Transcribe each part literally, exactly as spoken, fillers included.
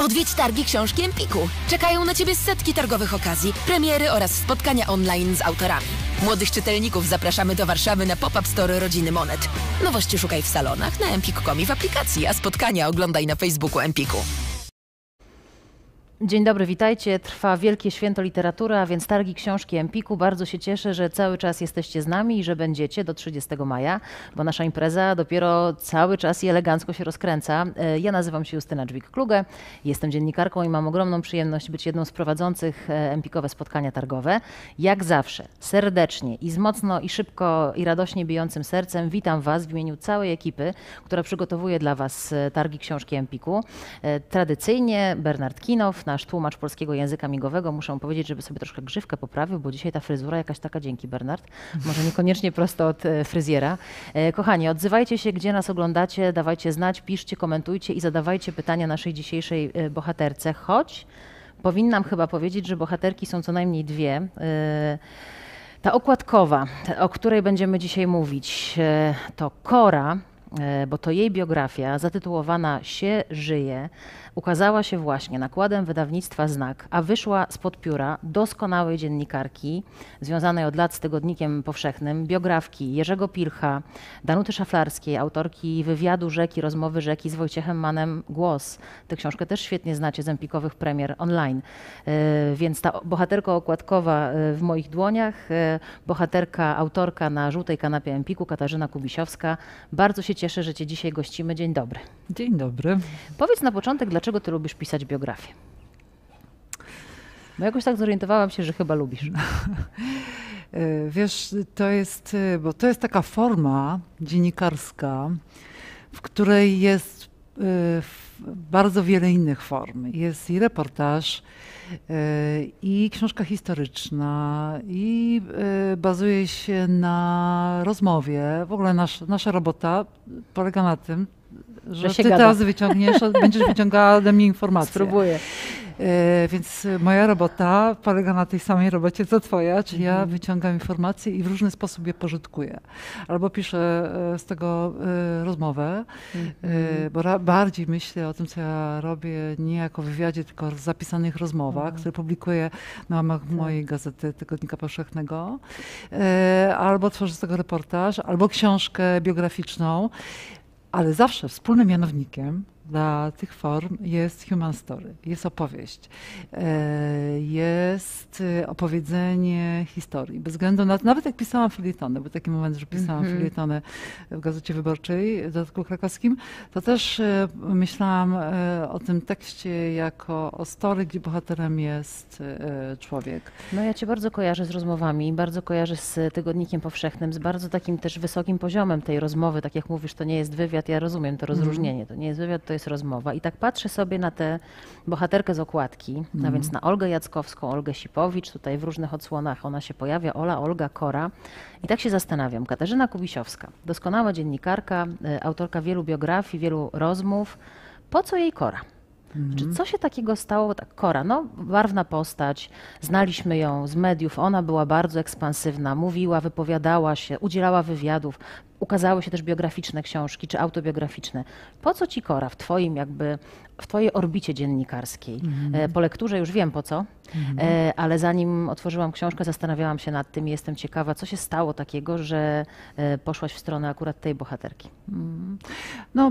Odwiedź targi książki Empiku. Czekają na Ciebie setki targowych okazji, premiery oraz spotkania online z autorami. Młodych czytelników zapraszamy do Warszawy na pop-up store Rodziny Monet. Nowości szukaj w salonach, na empik kropka com i w aplikacji, a spotkania oglądaj na Facebooku Empiku. Dzień dobry, witajcie. Trwa Wielkie Święto Literatury, a więc targi książki Empiku. Bardzo się cieszę, że cały czas jesteście z nami i że będziecie do trzydziestego maja, bo nasza impreza dopiero cały czas i elegancko się rozkręca. Ja nazywam się Justyna Dźwig-Kluge, jestem dziennikarką i mam ogromną przyjemność być jedną z prowadzących empikowe spotkania targowe. Jak zawsze, serdecznie i z mocno i szybko i radośnie bijącym sercem witam Was w imieniu całej ekipy, która przygotowuje dla Was targi książki Empiku. Tradycyjnie Bernard Kinow, nasz tłumacz polskiego języka migowego. Muszę powiedzieć, żeby sobie troszkę grzywkę poprawił, bo dzisiaj ta fryzura jakaś taka, dzięki Bernard, może niekoniecznie prosto od fryzjera. Kochani, odzywajcie się, gdzie nas oglądacie, dawajcie znać, piszcie, komentujcie i zadawajcie pytania naszej dzisiejszej bohaterce, choć powinnam chyba powiedzieć, że bohaterki są co najmniej dwie. Ta okładkowa, o której będziemy dzisiaj mówić, to Kora, bo to jej biografia zatytułowana Się żyje, ukazała się właśnie nakładem wydawnictwa Znak, a wyszła spod pióra doskonałej dziennikarki związanej od lat z Tygodnikiem Powszechnym, biografki Jerzego Pilcha, Danuty Szaflarskiej, autorki wywiadu Rzeki, rozmowy Rzeki z Wojciechem Mannem Głos. Tę książkę też świetnie znacie z empikowych premier online. Więc ta bohaterka okładkowa w moich dłoniach, bohaterka, autorka na żółtej kanapie Empiku, Katarzyna Kubisiowska. Bardzo się cieszę, że Cię dzisiaj gościmy. Dzień dobry. Dzień dobry. Powiedz na początek, dlaczego Ty lubisz pisać biografię? Bo jakoś tak zorientowałam się, że chyba lubisz. Wiesz, to jest, bo to jest taka forma dziennikarska, w której jest bardzo wiele innych form. Jest i reportaż, i książka historyczna, i bazuje się na rozmowie. W ogóle nasz, nasza robota polega na tym, że, że ty gada. Teraz wyciągniesz, będziesz wyciągała ode mnie informacje. Spróbuję. E, więc moja robota polega na tej samej robocie co twoja, czyli ja Mhm. wyciągam informacje i w różny sposób je pożytkuję. Albo piszę z tego e, rozmowę, Mhm. e, bo ra, bardziej myślę o tym, co ja robię, nie jako wywiadzie, tylko o zapisanych rozmowach, Mhm. które publikuję na łamach mojej gazety Tygodnika Powszechnego. E, albo tworzę z tego reportaż, albo książkę biograficzną. Ale zawsze wspólnym mianownikiem dla tych form jest human story, jest opowieść, jest opowiedzenie historii. Bez względu na, nawet jak pisałam felietony, był taki moment, że pisałam mm-hmm. felietony w Gazecie Wyborczej, w dodatku krakowskim, to też myślałam o tym tekście jako o story, gdzie bohaterem jest człowiek. No ja Cię bardzo kojarzę z rozmowami, bardzo kojarzę z Tygodnikiem Powszechnym, z bardzo takim też wysokim poziomem tej rozmowy. Tak jak mówisz, to nie jest wywiad, ja rozumiem to rozróżnienie, to nie jest wywiad, to jest rozmowa. I tak patrzę sobie na tę bohaterkę z okładki, mm. a więc na Olgę Jackowską, Olgę Sipowicz, tutaj w różnych odsłonach ona się pojawia, Ola, Olga, Kora. I tak się zastanawiam, Katarzyna Kubisiowska, doskonała dziennikarka, autorka wielu biografii, wielu rozmów. Po co jej Kora? Mm. Czy co się takiego stało? Tak, Kora, no barwna postać, znaliśmy ją z mediów, ona była bardzo ekspansywna, mówiła, wypowiadała się, udzielała wywiadów, ukazały się też biograficzne książki czy autobiograficzne. Po co Ci Kora w Twoim jakby, w Twojej orbicie dziennikarskiej? Mm. Po lekturze już wiem po co, mm. ale zanim otworzyłam książkę, zastanawiałam się nad tym i jestem ciekawa, co się stało takiego, że poszłaś w stronę akurat tej bohaterki. Mm. No,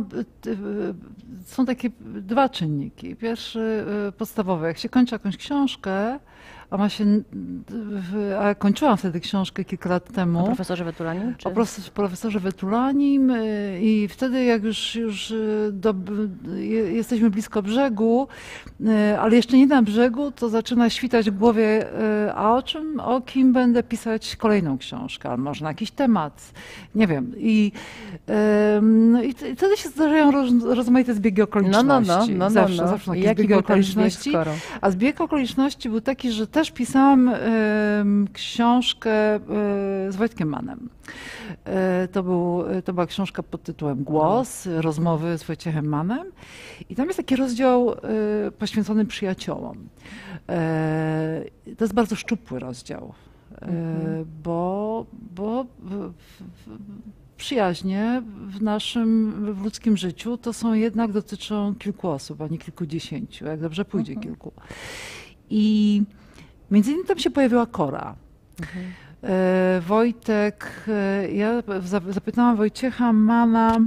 są takie dwa czynniki. Pierwszy, podstawowy, jak się kończy jakąś książkę, a ma się, a kończyłam wtedy książkę kilka lat temu. O profesorze Wetulanim? Czy? O profesorze Wetulanim i wtedy jak już, już do, jesteśmy blisko brzegu, ale jeszcze nie na brzegu, to zaczyna świtać w głowie, a o czym, o kim będę pisać kolejną książkę, albo może na jakiś temat, nie wiem. I, no i wtedy się zdarzają roz, rozmaite zbiegi okoliczności. No, no, no, no, zawsze, no. zawsze takie Jaki zbiegi był ten okoliczności. zbieg A zbieg okoliczności był taki, że też pisałam y, książkę y, z Wojtkiem Mannem. Y, to, był, to była książka pod tytułem Głos, no. rozmowy z Wojciechem Mannem. I tam jest taki rozdział y, poświęcony przyjaciołom. Y, to jest bardzo szczupły rozdział, y, mm-hmm. bo, bo w, w, przyjaźnie w naszym, w ludzkim życiu to są jednak, dotyczą kilku osób, a nie kilkudziesięciu, jak dobrze pójdzie mhm. kilku. I między innymi tam się pojawiła Kora. Mhm. E, Wojtek, e, ja zapytałam Wojciecha Mana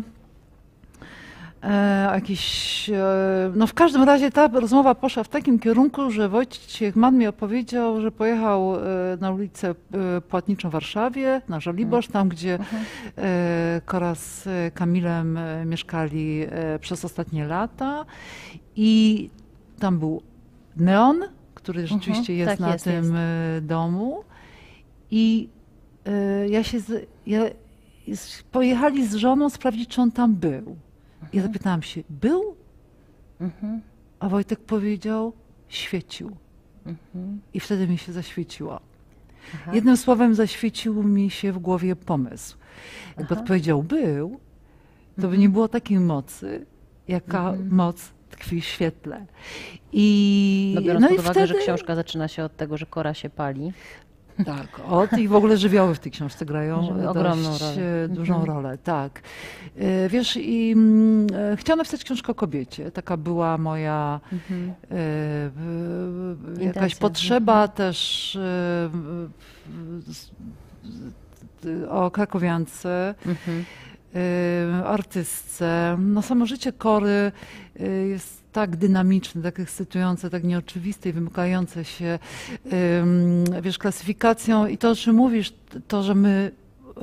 e, jakiś, e, no w każdym razie ta rozmowa poszła w takim kierunku, że Wojciech Mann mi opowiedział, że pojechał e, na ulicę e, Płatniczą w Warszawie, na Żoliborz, tam gdzie e, Kora z Kamilem e, mieszkali e, przez ostatnie lata i tam był neon, który rzeczywiście uh-huh, jest tak na jest, tym jest. domu. I y, ja się, z, ja, z, pojechali z żoną sprawdzić, czy on tam był. Uh-huh. Ja zapytałam się, był? Uh-huh. A Wojtek powiedział, świecił. Uh-huh. I wtedy mi się zaświeciło. Aha. Jednym słowem zaświecił mi się w głowie pomysł. Jakby odpowiedział, był, to uh-huh. by nie było takiej mocy, jaka uh-huh. moc tkwi w świetle. I, no biorąc no pod uwagę, wtedy... że książka zaczyna się od tego, że Kora się pali. Tak, od i w ogóle żywioły w tej książce grają ogromną dość rolę. dużą mhm. rolę, tak. Wiesz, i e, chciałam napisać książkę o kobiecie. Taka była moja mhm. e, jakaś Intencja. potrzeba mhm. też e, o krakowiance. Mhm. artystce. No samo życie Kory jest tak dynamiczne, tak ekscytujące, tak nieoczywiste i wymykające się, wiesz, klasyfikacją i to, o czym mówisz, to, że my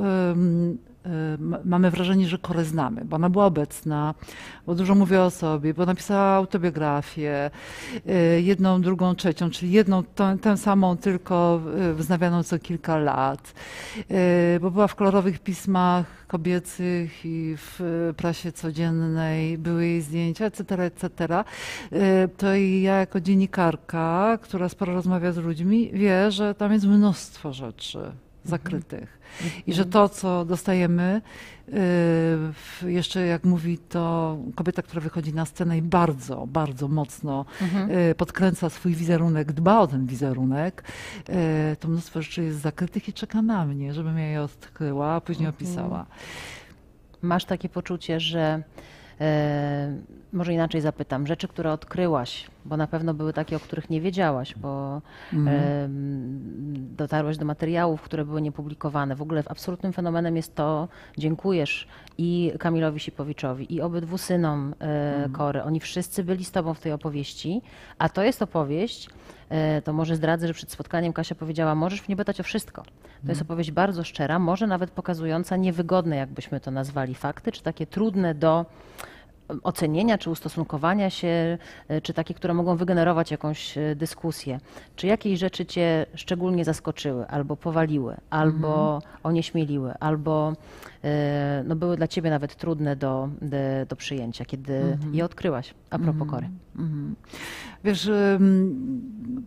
mamy wrażenie, że Korę znamy, bo ona była obecna, bo dużo mówi o sobie, bo napisała autobiografię, jedną, drugą, trzecią, czyli jedną, tę, tę samą, tylko wznawianą co kilka lat, bo była w kolorowych pismach kobiecych i w prasie codziennej, były jej zdjęcia, et cetera, et cetera. To i ja jako dziennikarka, która sporo rozmawia z ludźmi, wie, że tam jest mnóstwo rzeczy zakrytych. Mhm. I że to, co dostajemy, yy, jeszcze jak mówi to kobieta, która wychodzi na scenę i bardzo, bardzo mocno mhm. yy, podkręca swój wizerunek, dba o ten wizerunek, yy, to mnóstwo rzeczy jest zakrytych i czeka na mnie, żebym ja je odkryła, a później mhm. opisała. Masz takie poczucie, że E, może inaczej zapytam, rzeczy, które odkryłaś, bo na pewno były takie, o których nie wiedziałaś, bo mm. e, dotarłaś do materiałów, które były niepublikowane. W ogóle absolutnym fenomenem jest to, dziękujesz i Kamilowi Sipowiczowi, i obydwu synom e, mm. Kory. Oni wszyscy byli z tobą w tej opowieści, a to jest opowieść, e, to może zdradzę, że przed spotkaniem Kasia powiedziała, możesz mnie pytać o wszystko. To mm. jest opowieść bardzo szczera, może nawet pokazująca niewygodne, jakbyśmy to nazwali, fakty, czy takie trudne do ocenienia, czy ustosunkowania się, czy takie, które mogą wygenerować jakąś dyskusję. Czy jakieś rzeczy cię szczególnie zaskoczyły, albo powaliły, albo mm. onieśmieliły, albo no, były dla ciebie nawet trudne do, do, do przyjęcia, kiedy mm-hmm. je odkryłaś, a propos mm-hmm. Kory? Mm-hmm. Wiesz, um,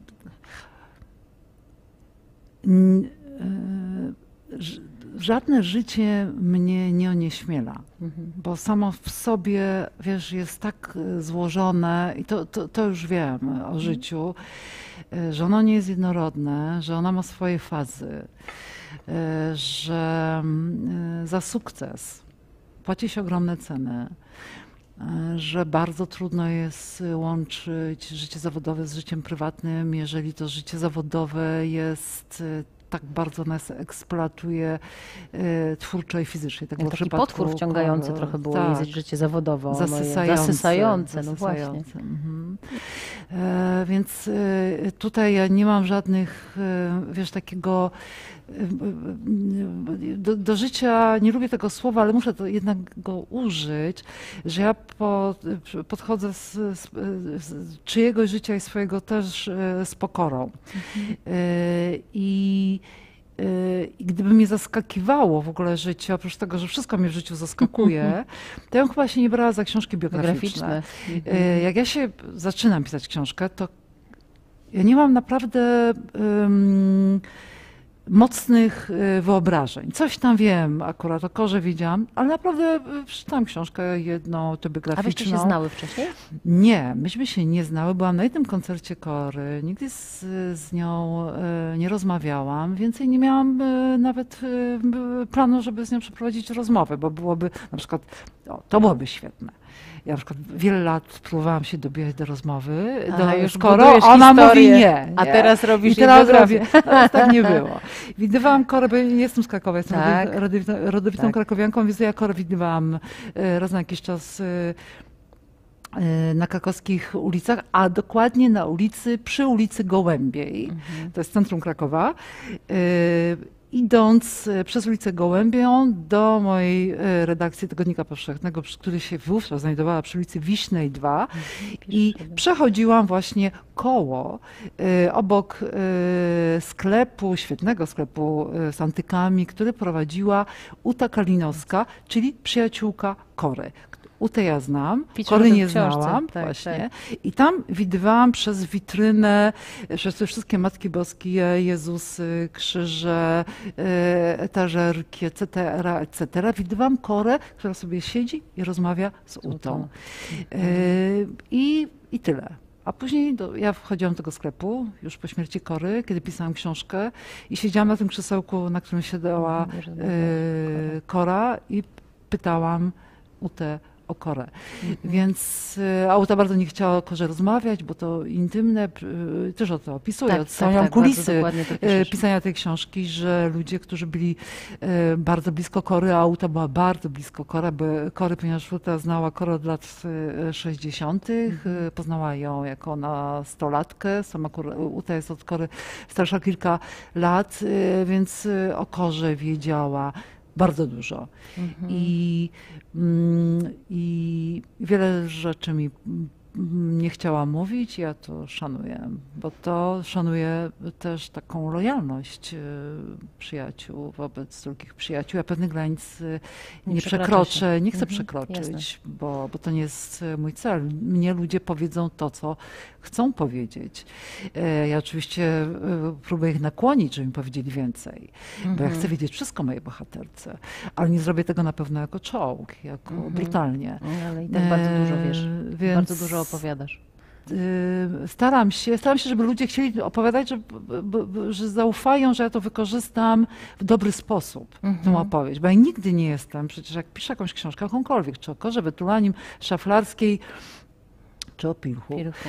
n, y, żadne życie mnie nie onieśmiela, mhm. bo samo w sobie, wiesz, jest tak złożone i to, to, to już wiem o życiu, że ono nie jest jednorodne, że ona ma swoje fazy, że za sukces płaci się ogromne ceny, że bardzo trudno jest łączyć życie zawodowe z życiem prywatnym, jeżeli to życie zawodowe jest tak bardzo nas eksploatuje e, twórczo i fizycznie. Tak jak taki potwór wciągający Kory. Trochę było tak. jej życie zawodowe. Zasysające. Zasysające, no właśnie. Mhm. E, więc e, tutaj ja nie mam żadnych, e, wiesz, takiego do, do życia, nie lubię tego słowa, ale muszę to jednak go użyć, że ja po, podchodzę z, z, z czyjegoś życia i swojego też z pokorą. Mhm. I I gdyby mnie zaskakiwało w ogóle życie, oprócz tego, że wszystko mnie w życiu zaskakuje, to ja bym chyba się nie brała za książki biograficzne. Jak ja się zaczynam pisać książkę, to ja nie mam naprawdę um, mocnych y, wyobrażeń. Coś tam wiem, akurat o Korze widziałam, ale naprawdę y, przeczytałam książkę jedną, autobiograficzną. A wyście się znały wcześniej? Nie, myśmy się nie znały. Byłam na jednym koncercie Kory, nigdy z, z nią y, nie rozmawiałam, więcej nie miałam y, nawet y, planu, żeby z nią przeprowadzić rozmowę, bo byłoby na przykład, o, to byłoby świetne. Ja na przykład wiele lat próbowałam się dobijać do rozmowy, A, do już Koro, budujesz ona historię, mówi nie, a nie. teraz robisz I teraz biografię. robię. Teraz tak nie było. Widywałam Korę, bo jestem z Krakowa, jestem Tak. rodowitą, rodowitą Tak. krakowianką, więc ja Korę widywałam e, raz na jakiś czas e, e, na krakowskich ulicach, a dokładnie na ulicy, przy ulicy Gołębiej, Mhm. to jest centrum Krakowa. E, Idąc e, przez ulicę Gołębią do mojej e, redakcji Tygodnika Powszechnego, przy- który się wówczas znajdowała przy ulicy Wiśnej dwa, i przechodziłam właśnie koło, e, obok e, sklepu, świetnego sklepu e, z antykami, który prowadziła Uta Kalinowska, czyli przyjaciółka Kory. Utę ja znam, Feature Kory w nie książce, znałam, tak, właśnie. I tam widywałam przez witrynę, przez te wszystkie Matki Boskie, Jezusy, krzyże, e, etażerki, et cetera, et cetera. Widywałam Korę, która sobie siedzi i rozmawia z Utą. E, I, I tyle. A później do, ja wchodziłam do tego sklepu, już po śmierci Kory, kiedy pisałam książkę i siedziałam na tym krzesełku, na którym siedziała Mhm, że- e, Kora, i pytałam Utę o Korę. Więc e, Auta bardzo nie chciała o Korze rozmawiać, bo to intymne, e, też o to opisuję, Tak, odstawiam tak, tak, kulisy bardzo dokładnie to e, piszesz. pisania tej książki, że ludzie, którzy byli e, bardzo blisko Kory, a Auta była bardzo blisko Kory, bo, Kory, ponieważ Uta znała Korę od lat e, sześćdziesiątych, e, poznała ją jako nastolatkę, sama Kora- Uta jest od Kory starsza kilka lat, e, więc e, o Korze wiedziała bardzo dużo. Mhm. I, mm, I wiele rzeczy mi mm, nie chciała mówić, ja to szanuję, bo to szanuję też taką lojalność e, przyjaciół wobec drugich przyjaciół. Ja pewnych granic e, Nie nie przekracza przekroczę, się. nie chcę Mhm, przekroczyć, bo, bo to nie jest e, mój cel. Mnie ludzie powiedzą to, co chcą powiedzieć. E, Ja oczywiście e, próbuję ich nakłonić, żeby mi powiedzieli więcej, bo ja chcę wiedzieć wszystko o mojej bohaterce, ale nie zrobię tego na pewno jako czołg, jako Mhm. brutalnie. Ale i tak bardzo dużo wiesz, E, więc bardzo dużo opowiadasz. y, Staram się, staram się, żeby ludzie chcieli opowiadać, że, b- b- b- że zaufają, że ja to wykorzystam w dobry sposób, Mhm. tę opowieść. Bo ja nigdy nie jestem, przecież jak piszę jakąś książkę, jakąkolwiek, czy o Korze Wetulanim, Szaflarskiej, czy o Pilchu, Pilchu.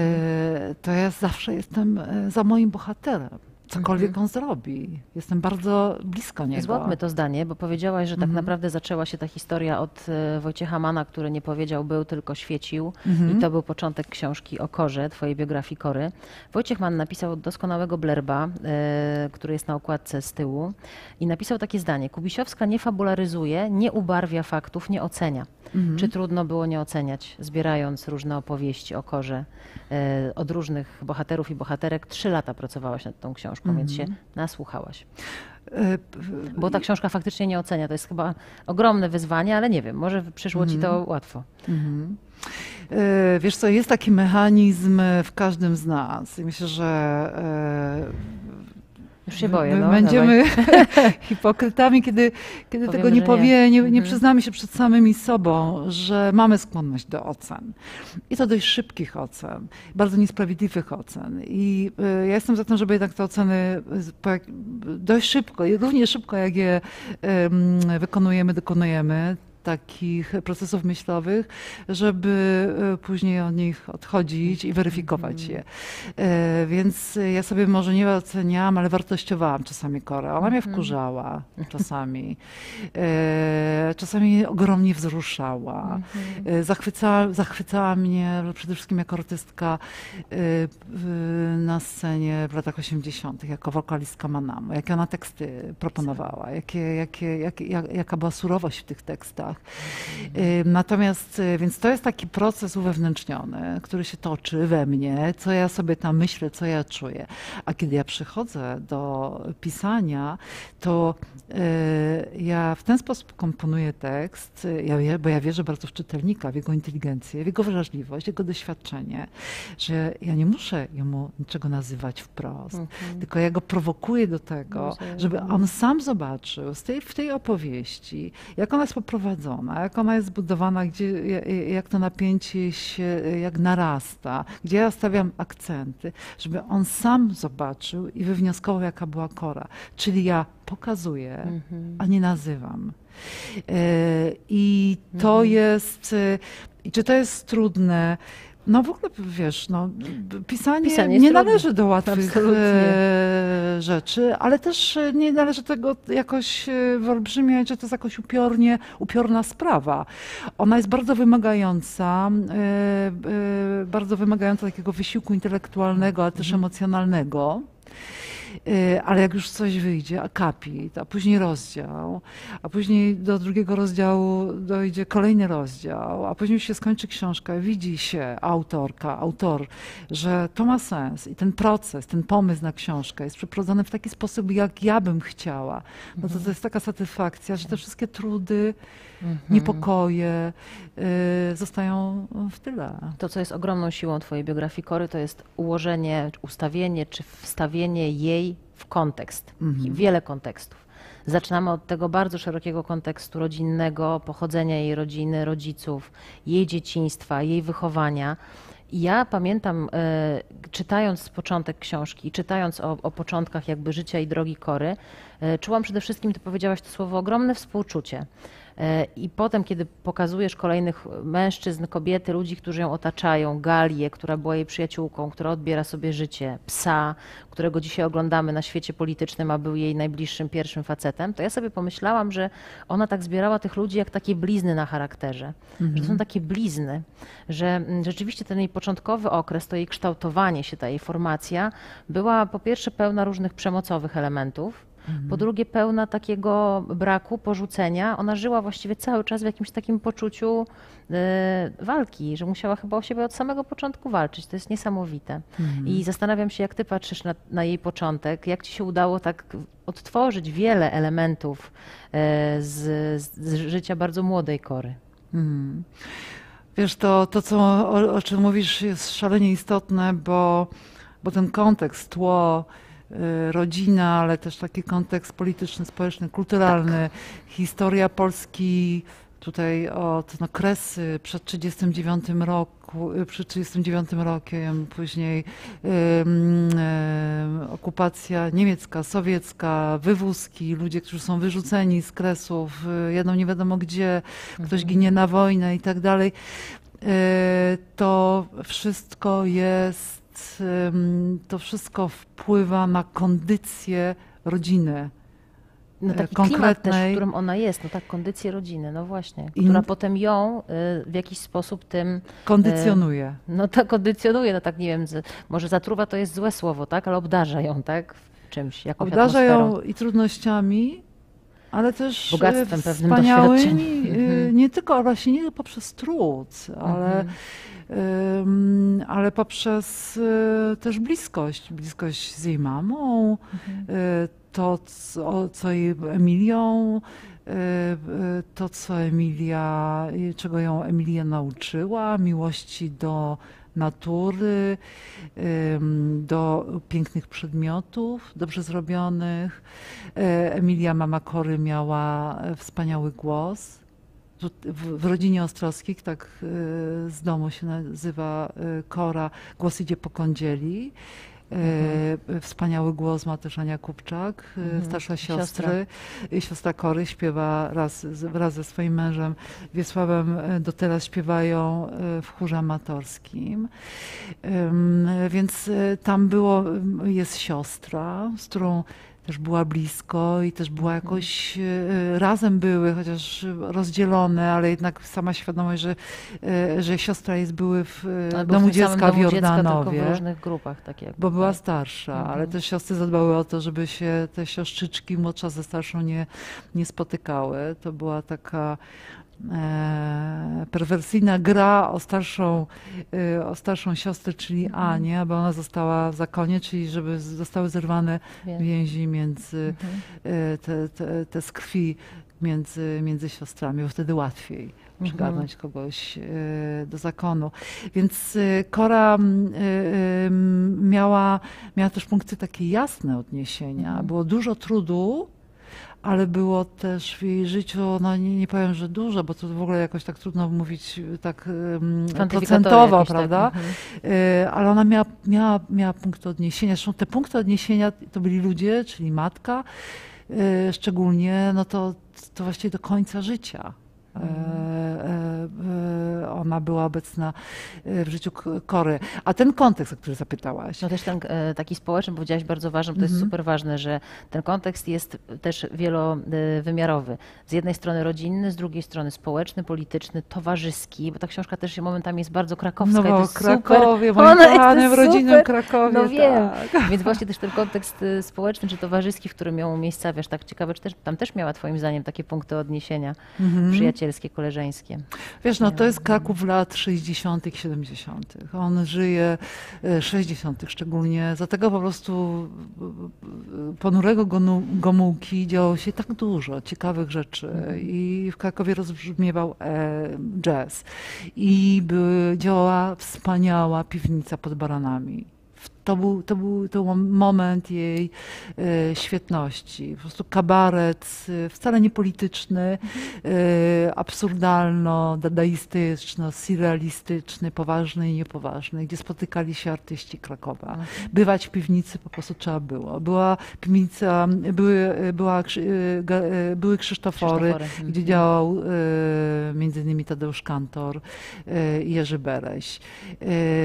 e, to ja zawsze jestem e, za moim bohaterem. Cokolwiek Mhm. on zrobi. Jestem bardzo blisko niego. Złapmy to zdanie, bo powiedziałaś, że tak Mhm. naprawdę zaczęła się ta historia od e, Wojciecha Mana, który nie powiedział był, tylko świecił. Mhm. I to był początek książki o Korze, twojej biografii Kory. Wojciech Mann napisał doskonałego blerba, e, który jest na okładce z tyłu. I napisał takie zdanie. Kubisiowska nie fabularyzuje, nie ubarwia faktów, nie ocenia. Mhm. Czy trudno było nie oceniać, zbierając różne opowieści o Korze e, od różnych bohaterów i bohaterek? Trzy lata pracowałaś nad tą książką, więc się nasłuchałaś. E, p- Bo ta książka faktycznie nie ocenia. To jest chyba ogromne wyzwanie, ale nie wiem, może przyszło ci to łatwo. Mhm. E, Wiesz co, jest taki mechanizm w każdym z nas. I myślę, że e, Już się boję. my No, będziemy hipokrytami, kiedy, kiedy Powiemy, tego nie że powie, nie. nie, nie Mhm. przyznamy się przed samymi sobą, że mamy skłonność do ocen. I to dość szybkich ocen, bardzo niesprawiedliwych ocen. I e, ja jestem za tym, żeby jednak te oceny z- po jak- dość szybko, i równie szybko jak je em, wykonujemy, dokonujemy, takich procesów myślowych, żeby e, później od nich odchodzić i weryfikować je. E, Więc ja sobie może nie oceniałam, ale wartościowałam czasami Korę. Ona mnie wkurzała czasami. E, Czasami ogromnie wzruszała. E, Zachwycała, zachwycała mnie przede wszystkim jako artystka e, w- na scenie w latach osiemdziesiątych, jako wokalistka Manamu. Jakie ona teksty proponowała, jakie, jakie, jakie, jak, jaka była surowość w tych tekstach. Y, Natomiast, y, więc to jest taki proces uwewnętrzniony, który się toczy we mnie, co ja sobie tam myślę, co ja czuję. A kiedy ja przychodzę do pisania, to y, ja w ten sposób komponuję tekst, y, ja, wie- bo ja wierzę bardzo w czytelnika, w jego inteligencję, w jego wrażliwość, jego doświadczenie, że ja nie muszę jemu niczego nazywać wprost, Mhm. tylko ja go prowokuję do tego, Rozumiem. żeby on sam zobaczył z tej, w tej opowieści, jak ona jest poprowadzona, jak ona jest zbudowana, gdzie, ja- jak to napięcie się jak narasta, gdzie ja stawiam akcenty, żeby on sam zobaczył i wywnioskował, jaka była Kora. Czyli ja pokazuję, Mhm. a nie nazywam. E, I to Mhm. jest, e, i czy to jest trudne? No w ogóle, wiesz, no, b- pisanie, Pisanie jest nie trudne. należy do łatwych Absolutnie. e, rzeczy, ale też e, nie należy tego jakoś e, wyolbrzymiać, że to jest jakoś upiornie, upiorna sprawa. Ona jest bardzo wymagająca, e, e, bardzo wymagająca takiego wysiłku intelektualnego, ale też Mhm. emocjonalnego. Y, Ale jak już coś wyjdzie, akapit, a później rozdział, a później do drugiego rozdziału dojdzie kolejny rozdział, a później już się skończy książka, widzi się autorka, autor, że to ma sens i ten proces, ten pomysł na książkę jest przeprowadzony w taki sposób, jak ja bym chciała. No to, to jest taka satysfakcja, że te wszystkie trudy, Mhm. niepokoje y, zostają w tyle. To, co jest ogromną siłą twojej biografii Kory, to jest ułożenie, ustawienie czy wstawienie jej w kontekst. Mhm. Wiele kontekstów. Zaczynamy od tego bardzo szerokiego kontekstu rodzinnego, pochodzenia jej rodziny, rodziców, jej dzieciństwa, jej wychowania. I ja pamiętam, e, czytając początek książki, czytając o, o początkach jakby życia i drogi Kory, e, czułam przede wszystkim, ty powiedziałaś to słowo, ogromne współczucie. E, I potem, kiedy pokazujesz kolejnych mężczyzn, kobiety, ludzi, którzy ją otaczają, Galię, która była jej przyjaciółką, która odbiera sobie życie, psa, którego dzisiaj oglądamy na świecie politycznym, a był jej najbliższym pierwszym facetem, to ja sobie pomyślałam, że ona tak zbierała tych ludzi jak takie blizny na charakterze. Że to są takie blizny, że mm, rzeczywiście ten jej początkowy okres, to jej kształtowanie się, ta jej formacja była po pierwsze pełna różnych przemocowych elementów, po drugie pełna takiego braku, porzucenia. Ona żyła właściwie cały czas w jakimś takim poczuciu e, walki, że musiała chyba o siebie od samego początku walczyć. To jest niesamowite. I zastanawiam się, jak ty patrzysz na, na jej początek, jak ci się udało tak odtworzyć wiele elementów e, z, z życia bardzo młodej Kory. Mm. Wiesz, to, to co, o, o czym mówisz, jest szalenie istotne, bo, bo ten kontekst, tło, y, rodzina, ale też taki kontekst polityczny, społeczny, kulturalny, historia Polski tutaj od no, Kresy przed trzydziestym dziewiątym roku, y, przed trzydziestym dziewiątym rokiem, później ym, y, okupacja niemiecka, sowiecka, wywózki, ludzie, którzy są wyrzuceni z Kresów, y, jadą nie wiadomo gdzie, ktoś ginie na wojnę i tak dalej. Y, To wszystko jest, ym, to wszystko wpływa na kondycję rodziny. No taki klimat też, w konkretnej- którym ona jest, no tak, kondycję rodziny, no właśnie, I- która potem ją y, w jakiś sposób tym, Kondycjonuje. no tak kondycjonuje, no tak nie wiem, z- może zatruwa to jest złe słowo, tak, ale obdarza ją, tak, czymś, jakąś Obdarza atmosferą. ją i trudnościami, ale też Bogactwem e, pewnym wspaniałymi, doświadczeniem. e, Mhm. nie tylko właśnie nie poprzez trud, ale, em, ale poprzez e, też bliskość, bliskość z jej mamą, e, to co, co jej Emilią, e, e, to co Emilia, czego ją Emilia nauczyła, miłości do natury, ym, do pięknych przedmiotów, dobrze zrobionych. E, Emilia, mama Kory, miała e, wspaniały głos. Tu- W, w rodzinie Ostrowskich, tak e, z domu się nazywa e, Kora, głos idzie po kądzieli. E, Wspaniały głos ma też Ania Kupczak, e, Mhm. starsza Siostra. siostry. I Siostra Kory śpiewa raz, z- wraz ze swoim mężem Wiesławem, e, do teraz śpiewają e, w chórze amatorskim. Ym, Więc e, tam było, ym, jest siostra, z którą też była blisko i też była jakoś, e, razem były, chociaż rozdzielone, ale jednak sama świadomość, że, e, że siostra jest były w e, Ale był domu w tym samym dziecka w domu dziecka, tylko Jordanowie. w różnych grupach, tak jakby. Bo była tak. starsza, ale Mhm. też siostry zadbały o to, żeby się te siostrzyczki młodsza ze starszą nie, nie spotykały. To była taka e, perwersyjna gra o starszą, e, o starszą siostrę, czyli Mhm. Anię, bo ona została w zakonie, czyli żeby zostały zerwane Wiem. więzi między, Mhm. e, te, te, te z krwi między, między siostrami, bo wtedy łatwiej przygarnąć kogoś e, do zakonu. Więc e, Kora m, e, e, miała, miała też punkty takie jasne odniesienia. Mhm. Było dużo trudu, ale było też w jej życiu, no nie, nie powiem, że dużo, bo to w ogóle jakoś tak trudno mówić tak um, Kwantyfikatory procentowo, jakieś, tak, prawda? mhm. E, Ale ona miała, miała, miała punkty odniesienia. Zresztą te punkty odniesienia to byli ludzie, czyli matka, e, szczególnie, no to, to właściwie do końca życia. E, e, e, Ona była obecna e, w życiu K- Kory. A ten kontekst, o który zapytałaś, No też ten e, taki społeczny, powiedziałaś bardzo ważny, bo to jest Mhm. super ważne, że ten kontekst jest też wielowymiarowy. Z jednej strony rodzinny, z drugiej strony społeczny, polityczny, towarzyski, bo ta książka też się momentami jest bardzo krakowska. no i to bo jest Krakowie, super. moim Ona jest kochanym super. rodzinnym Krakowie. No wiem. Tak. Więc właśnie też ten kontekst y, społeczny czy towarzyski, w którym ją umiejscawiasz, tak ciekawe, czy też, tam też miała twoim zdaniem takie punkty odniesienia Mhm. przyjacielskie, koleżeńskie. Wiesz, no to jest Kraków lat sześćdziesiątych, siedemdziesiątych. On żyje, e, sześćdziesiątych szczególnie. Dlatego po prostu e, ponurego gonu- Gomułki działo się tak dużo ciekawych rzeczy. I w Krakowie rozbrzmiewał e, jazz. I by, działała wspaniała piwnica pod Baranami. To był, to był, to był moment jej e, świetności. Po prostu kabaret, e, wcale nie polityczny, e, absurdalno-dadaistyczno, surrealistyczny, poważny i niepoważny, gdzie spotykali się artyści Krakowa. Bywać w piwnicy po prostu trzeba było. Była piwnica, były, była, Krzy- e, ga- e, były Krzysztofory, Krzysztofory, gdzie mhm. działał e, między innymi Tadeusz Kantor e, i Jerzy Bereś. E,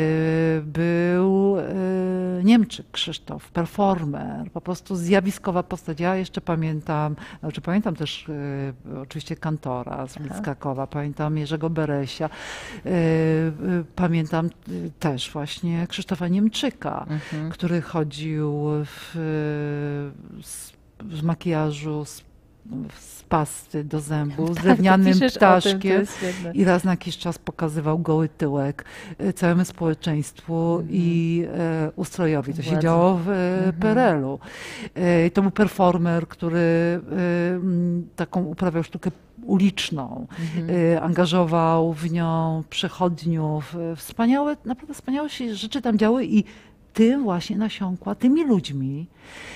Był e, Niemczyk Krzysztof, performer, po prostu zjawiskowa postać. Ja jeszcze pamiętam, znaczy pamiętam też e, oczywiście Kantora z, z Krakowa, pamiętam Jerzego Beresia, e, e, pamiętam e, też właśnie Krzysztofa Niemczyka, Mhm. który chodził w, e, z, w makijażu z, z pasty do zębu, z Tak, ty drewnianym piszesz o tym, to ptaszkiem. jest świetne. I raz na jakiś czas pokazywał goły tyłek e, całemu społeczeństwu i e, ustrojowi. To się Władzy. działo w e, P R L u. E, to był performer, który e, m, taką uprawiał sztukę uliczną. E, angażował w nią przechodniów. E, Wspaniałe, naprawdę wspaniałe się rzeczy tam działy i tym właśnie nasiąkła, tymi ludźmi,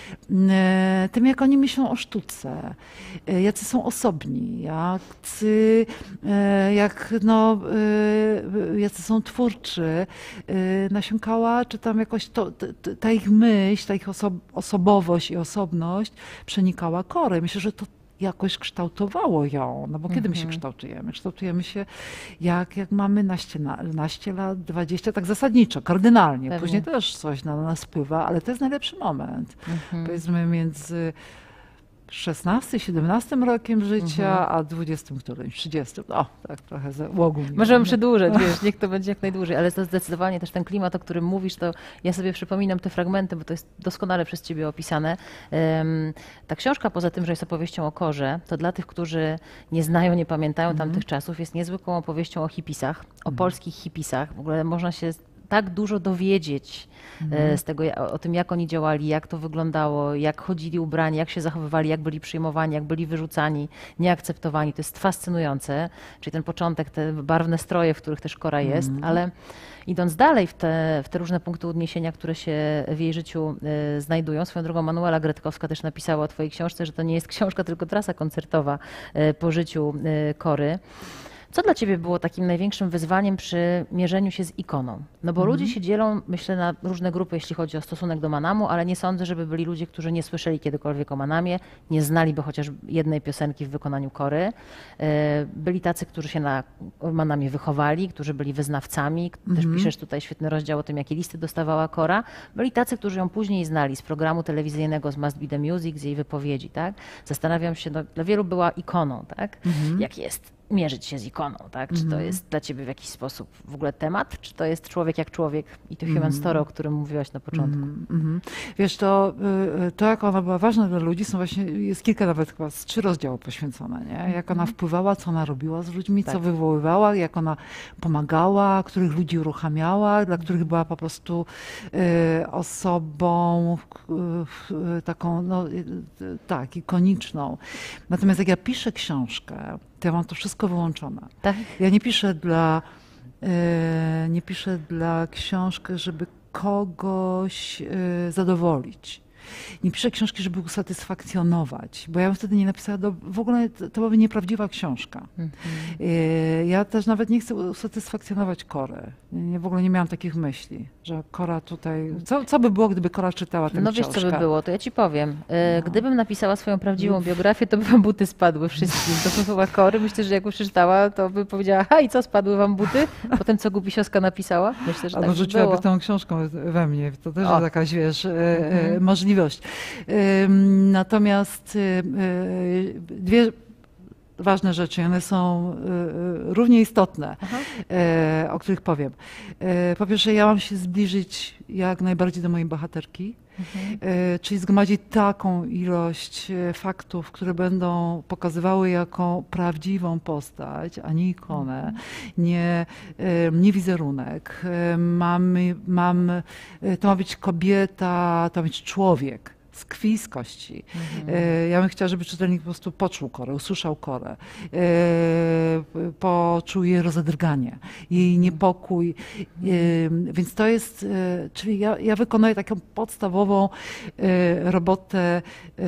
e, tym jak oni myślą o sztuce, e, jacy są osobni, jacy, e, jak, no, e, jacy są twórczy, e, nasiąkała, czy tam jakoś to, t- t- ta ich myśl, ta ich oso- osobowość i osobność przenikała Korę. Myślę, że to jakoś kształtowało ją, no bo kiedy my się kształtujemy? Kształtujemy się jak, jak mamy naście, na- naście lat, dwadzieścia, tak zasadniczo, kardynalnie. Pewnie. Później też coś na nas wpływa, ale to jest najlepszy moment. Powiedzmy między szesnastym, siedemnastym rokiem życia, a dwudziestym którymś, trzydziestym. O, tak trochę za uogólnienie. Możemy przedłużać, wiesz, niech to będzie jak najdłużej, ale to zdecydowanie też ten klimat, o którym mówisz, to ja sobie przypominam te fragmenty, bo to jest doskonale przez ciebie opisane. Em, Ta książka, poza tym, że jest opowieścią o Korze, to dla tych, którzy nie znają, nie pamiętają tamtych czasów, jest niezwykłą opowieścią o hipisach, o polskich hipisach. W ogóle można się tak dużo dowiedzieć e, z tego, ja- o tym, jak oni działali, jak to wyglądało, jak chodzili ubrani, jak się zachowywali, jak byli przyjmowani, jak byli wyrzucani, nieakceptowani. To jest fascynujące, czyli ten początek, te barwne stroje, w których też Kora jest, ale idąc dalej w te, w te różne punkty odniesienia, które się w jej życiu e, znajdują, swoją drogą Manuela Gretkowska też napisała o twojej książce, że to nie jest książka, tylko trasa koncertowa e, po życiu e, Kory. Co dla ciebie było takim największym wyzwaniem przy mierzeniu się z ikoną? No bo ludzie się dzielą, myślę, na różne grupy, jeśli chodzi o stosunek do Manamu, ale nie sądzę, żeby byli ludzie, którzy nie słyszeli kiedykolwiek o Manamie, nie znaliby chociaż jednej piosenki w wykonaniu Kory. E, Byli tacy, którzy się na Manamie wychowali, którzy byli wyznawcami. Też piszesz tutaj świetny rozdział o tym, jakie listy dostawała Kora. Byli tacy, którzy ją później znali z programu telewizyjnego z Must Be The Music, z jej wypowiedzi. Tak? Zastanawiam się, no, dla wielu była ikoną, tak? Jak jest mierzyć się z ikoną, tak? Czy to jest dla ciebie w jakiś sposób w ogóle temat, czy to jest człowiek jak człowiek i to human story, o którym mówiłaś na początku? Mm-hmm. Wiesz, to, to jak ona była ważna dla ludzi, są właśnie, jest kilka nawet chyba z trzy rozdziały poświęcone, nie? Jak ona wpływała, co ona robiła z ludźmi, tak. co wywoływała, jak ona pomagała, których ludzi uruchamiała, dla których była po prostu y, osobą y, taką, no y, tak, ikoniczną. Natomiast jak ja piszę książkę, to ja mam to wszystko wyłączone. Tak? Ja nie piszę dla, e, nie piszę dla książki, żeby kogoś e, zadowolić. Nie piszę książki, żeby usatysfakcjonować, bo ja bym wtedy nie napisała, do, w ogóle to, to byłaby nieprawdziwa książka. Mm-hmm. e, ja też nawet nie chcę usatysfakcjonować Kory. Nie, w ogóle nie miałam takich myśli, że Kora tutaj... Co, co by było, gdyby Kora czytała tę No książkę? wiesz, co by było, to ja ci powiem. E, no. Gdybym napisała swoją prawdziwą biografię, to by wam buty spadły wszystkim. To są słowa Kory. Myślę, że jak już przeczytała, to by powiedziała, ha i co, spadły wam buty? Potem co Gupisiowska napisała? Myślę, że Albo tak by rzuciłaby było. tą książką we mnie. To też O. jest jakaś, wiesz, mhm. możliwość. Natomiast dwie ważne rzeczy, one są równie istotne, Aha. o których powiem. Po pierwsze, ja mam się zbliżyć jak najbardziej do mojej bohaterki, mhm. czyli zgromadzić taką ilość faktów, które będą pokazywały jako prawdziwą postać, a nie ikonę, mhm. nie, nie wizerunek. Mamy, mam, to ma być kobieta, to ma być człowiek. Z krwi, z kości. Mhm. Ja bym chciała, żeby czytelnik po prostu poczuł Korę, usłyszał Korę, poczuł jej rozedrganie, jej niepokój. Mhm. Więc to jest, czyli ja, ja wykonuję taką podstawową robotę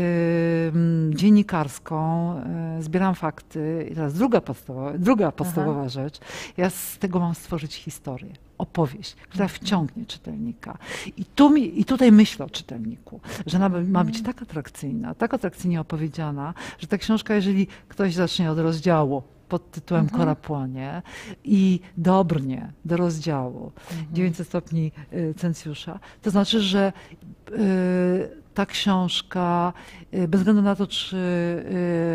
dziennikarską, zbieram fakty. I teraz druga podstawowa, druga podstawowa Aha. rzecz, ja z tego mam stworzyć historię. Opowieść, która wciągnie czytelnika. I, tu mi, I tutaj myślę o czytelniku, że ona ma być tak atrakcyjna, tak atrakcyjnie opowiedziana, że ta książka, jeżeli ktoś zacznie od rozdziału pod tytułem mhm. Kora płonie i dobrnie do rozdziału mhm. dziewięćset stopni Celsjusza, to znaczy, że y, ta książka, bez względu na to, czy y,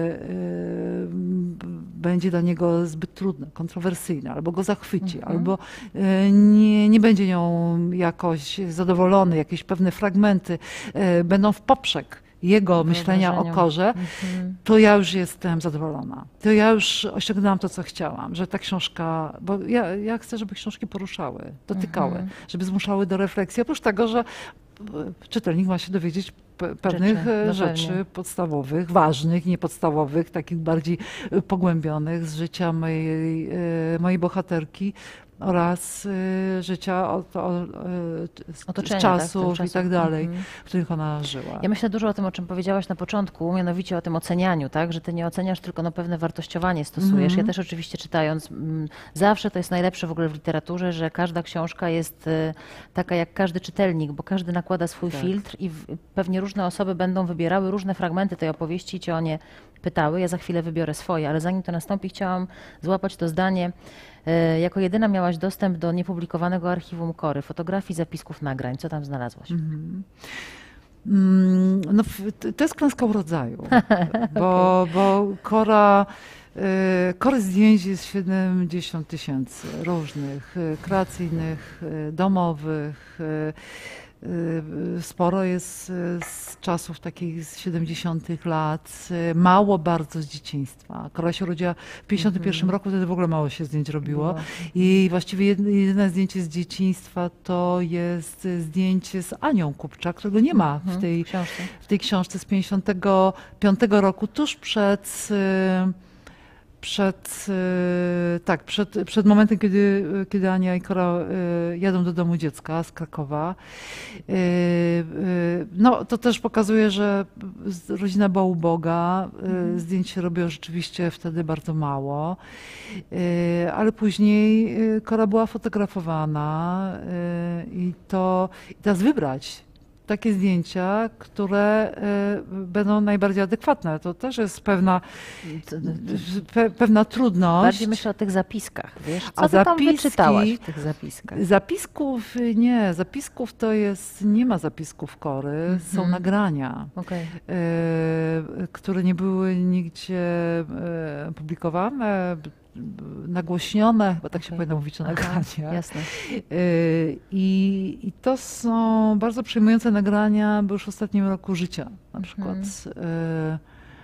y, będzie dla niego zbyt trudna, kontrowersyjna, albo go zachwyci, mhm. albo y, nie, nie będzie nią jakoś zadowolony, jakieś pewne fragmenty y, będą w poprzek jego myślenia o Korze, mhm. to ja już jestem zadowolona. To ja już osiągnęłam to, co chciałam, że ta książka, bo ja, ja chcę, żeby książki poruszały, dotykały, mhm. żeby zmuszały do refleksji. Oprócz tego, że czytelnik ma się dowiedzieć pewnych rzeczy, rzeczy podstawowych, ważnych, niepodstawowych, takich bardziej pogłębionych z życia mojej, mojej bohaterki oraz życia od, od, od czasów tak, i tak dalej, mm-hmm. w których ona żyła. Ja myślę dużo o tym, o czym powiedziałaś na początku, mianowicie o tym ocenianiu, tak? Że ty nie oceniasz, tylko no pewne wartościowanie stosujesz. Mm-hmm. Ja też oczywiście czytając, m, zawsze to jest najlepsze w ogóle w literaturze, że każda książka jest y, taka jak każdy czytelnik, bo każdy nakłada swój tak. filtr i w, pewnie różne osoby będą wybierały różne fragmenty tej opowieści i cię o nie pytały. Ja za chwilę wybiorę swoje, ale zanim to nastąpi, chciałam złapać to zdanie. Jako jedyna miałaś dostęp do niepublikowanego archiwum Kory, fotografii, zapisków, nagrań. Co tam znalazłaś? Mm-hmm. No, to jest klęska urodzaju, bo, okay. bo Kora, Kory zdjęć jest siedemdziesiąt tysięcy różnych, kreacyjnych, domowych. Sporo jest z czasów takich z siedemdziesiątych lat, mało bardzo z dzieciństwa. Kora się urodziła w pięćdziesiątym pierwszym mm-hmm. roku, wtedy w ogóle mało się zdjęć robiło. No. I właściwie jedyne zdjęcie z dzieciństwa to jest zdjęcie z Anią Kupczak, którego nie ma w tej, książce. w tej książce z pięćdziesiątego piątego roku, tuż przed... Przed, tak, przed, przed momentem, kiedy, kiedy Ania i Kora jadą do domu dziecka z Krakowa. No, to też pokazuje, że rodzina była uboga. Zdjęć się robiło rzeczywiście wtedy bardzo mało. Ale później Kora była fotografowana i to i teraz wybrać takie zdjęcia, które y, będą najbardziej adekwatne. To też jest pewna, pe, pewna trudność. Bardziej myślę o tych zapiskach, wiesz? Co A ty tam zapiski- wyczytałaś w tych zapiskach? Zapisków nie, zapisków to jest, nie ma zapisków Kory, są Mhm. nagrania, Okej. y, które nie były nigdzie y, publikowane, b- b- nagłośnione, chyba tak się Okej. powinno mówić o Aha, nagraniach. jasne. Y, I, I to są bardzo przejmujące nagrania, bo już w ostatnim roku życia. Na przykład, y,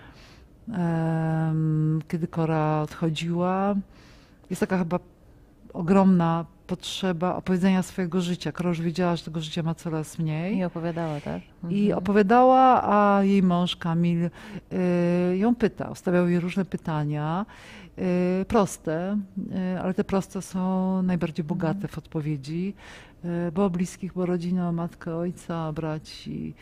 em, kiedy Kora odchodziła, jest taka chyba ogromna potrzeba opowiedzenia swojego życia. Kora już wiedziała, że tego życia ma coraz mniej. I opowiadała, tak? I Mhm. opowiadała, a jej mąż Kamil y, ją pytał, stawiał jej różne pytania, y, proste, y, ale te proste są najbardziej bogate w odpowiedzi, y, bo o bliskich, bo o rodzinę, o matkę, ojca, o braci.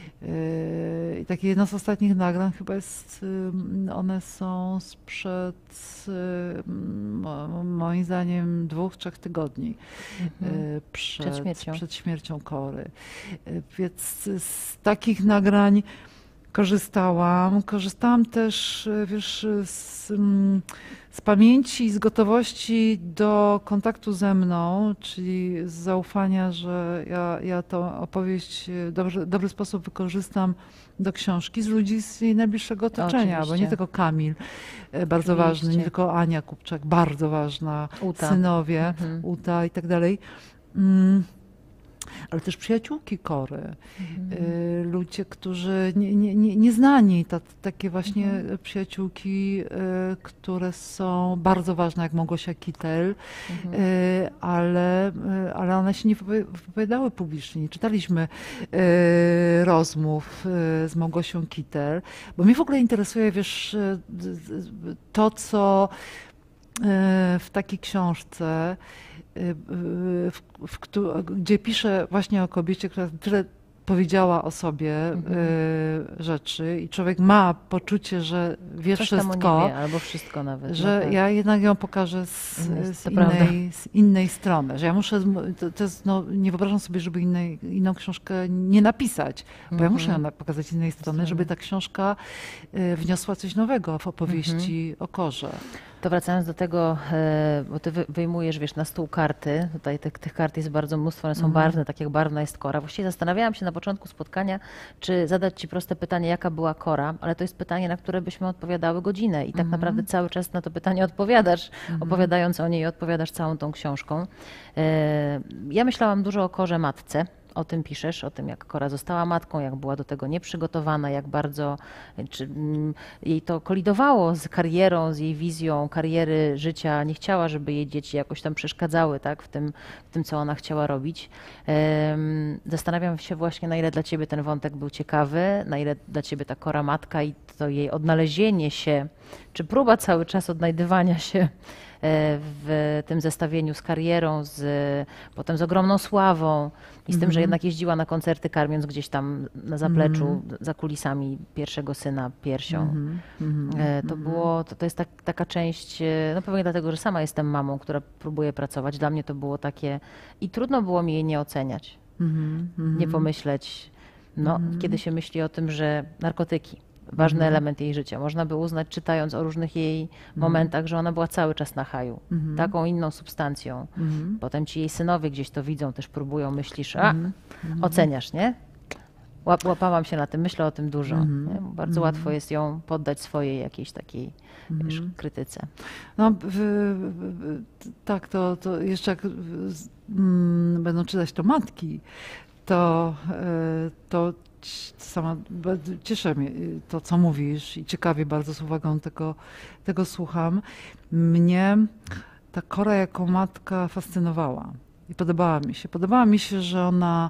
Y, I takie jedno z ostatnich nagrań chyba jest, y, one są sprzed, y, mo- moim zdaniem, dwóch, trzech tygodni Mhm. y, przed, Przed śmiercią. przed śmiercią Kory. Y, Więc z takich nagrań korzystałam. Korzystałam też, y, wiesz, z, mm, z pamięci, z gotowości do kontaktu ze mną, czyli z zaufania, że ja, ja tę opowieść w dobry, dobry sposób wykorzystam do książki z ludzi z jej najbliższego otoczenia, bo Oczywiście. nie tylko Kamil, y, bardzo ważny, nie Oczywiście. tylko Ania Kupczak, bardzo ważna, Uta. synowie, Mhm. Uta i tak dalej. Mm, ale też przyjaciółki Kory, Mhm. y, ludzie, którzy nie, nie, nie, nieznani, ta, takie właśnie Mhm. przyjaciółki, y, które są bardzo ważne, jak Małgosia Kittel, Mhm. y, ale, y, ale one się nie wypowi- wypowiadały publicznie. Nie czytaliśmy y, rozmów y, z Małgosią Kittel, bo mnie w ogóle interesuje, wiesz, y, d- d- to, co y, w takiej książce, y, y, w, w, któ- gdzie pisze właśnie o kobiecie, która tyle powiedziała o sobie Mhm. y, rzeczy i człowiek ma poczucie, że wie Coś tam o wszystko, nie wie, albo wszystko nawet. że no tak. ja jednak ją pokażę z, Mhm, z, to prawda. innej, z innej strony, że ja muszę, to, to jest, no, nie wyobrażam sobie, żeby innej, inną książkę nie napisać, bo ja muszę ją Mhm. na- pokazać z innej strony, Strony. żeby ta książka y, wniosła coś nowego w opowieści Mhm. o Korze. To wracając do tego, e, bo ty wy- wyjmujesz, wiesz, na stół karty. Tutaj tych, tych kart jest bardzo mnóstwo, one są Mhm. barwne, tak jak barwna jest Kora. Właściwie zastanawiałam się na początku spotkania, czy zadać ci proste pytanie, jaka była Kora, ale to jest pytanie, na które byśmy odpowiadały godzinę i tak Mhm. naprawdę cały czas na to pytanie odpowiadasz, opowiadając o niej i odpowiadasz całą tą książką. E, Ja myślałam dużo o Korze matce. O tym piszesz, o tym, jak Kora została matką, jak była do tego nieprzygotowana, jak bardzo czy, mm, jej to kolidowało z karierą, z jej wizją kariery, życia. Nie chciała, żeby jej dzieci jakoś tam przeszkadzały, tak, w tym, w tym co ona chciała robić. Em, Zastanawiam się właśnie, na ile dla ciebie ten wątek był ciekawy, na ile dla ciebie ta Kora matka i to jej odnalezienie się, czy próba cały czas odnajdywania się e, w tym zestawieniu z karierą, z, potem z ogromną sławą i z tym, że jednak jeździła na koncerty, karmiąc gdzieś tam na zapleczu, za kulisami pierwszego syna piersią. Mhm, mhm, E, To było, to, to jest tak, taka część, e, no pewnie dlatego, że sama jestem mamą, która próbuje pracować. Dla mnie to było takie i trudno było mi jej nie oceniać, mhm, mhm. nie pomyśleć, no kiedy się myśli o tym, że narkotyki, ważny Mhm. element jej życia. Można by uznać, czytając o różnych jej momentach, że ona była cały czas na haju, Mhm. taką inną substancją. Mhm. Potem ci jej synowie gdzieś to widzą, też próbują, myślisz, a Mhm. oceniasz, nie? Łap, łapałam się na tym, myślę o tym dużo. Mhm. Nie? Bo bardzo łatwo jest ją poddać swojej jakiejś takiej wiesz, krytyce. No, w, w, tak, to, to jeszcze jak z- mm, będą czytać to matki, to, e, to ci- sama ba- cieszę mnie y, to, co mówisz i ciekawie bardzo z uwagą tego, tego słucham. Mnie ta Kora jako matka fascynowała i podobała mi się. Podobała mi się, że ona,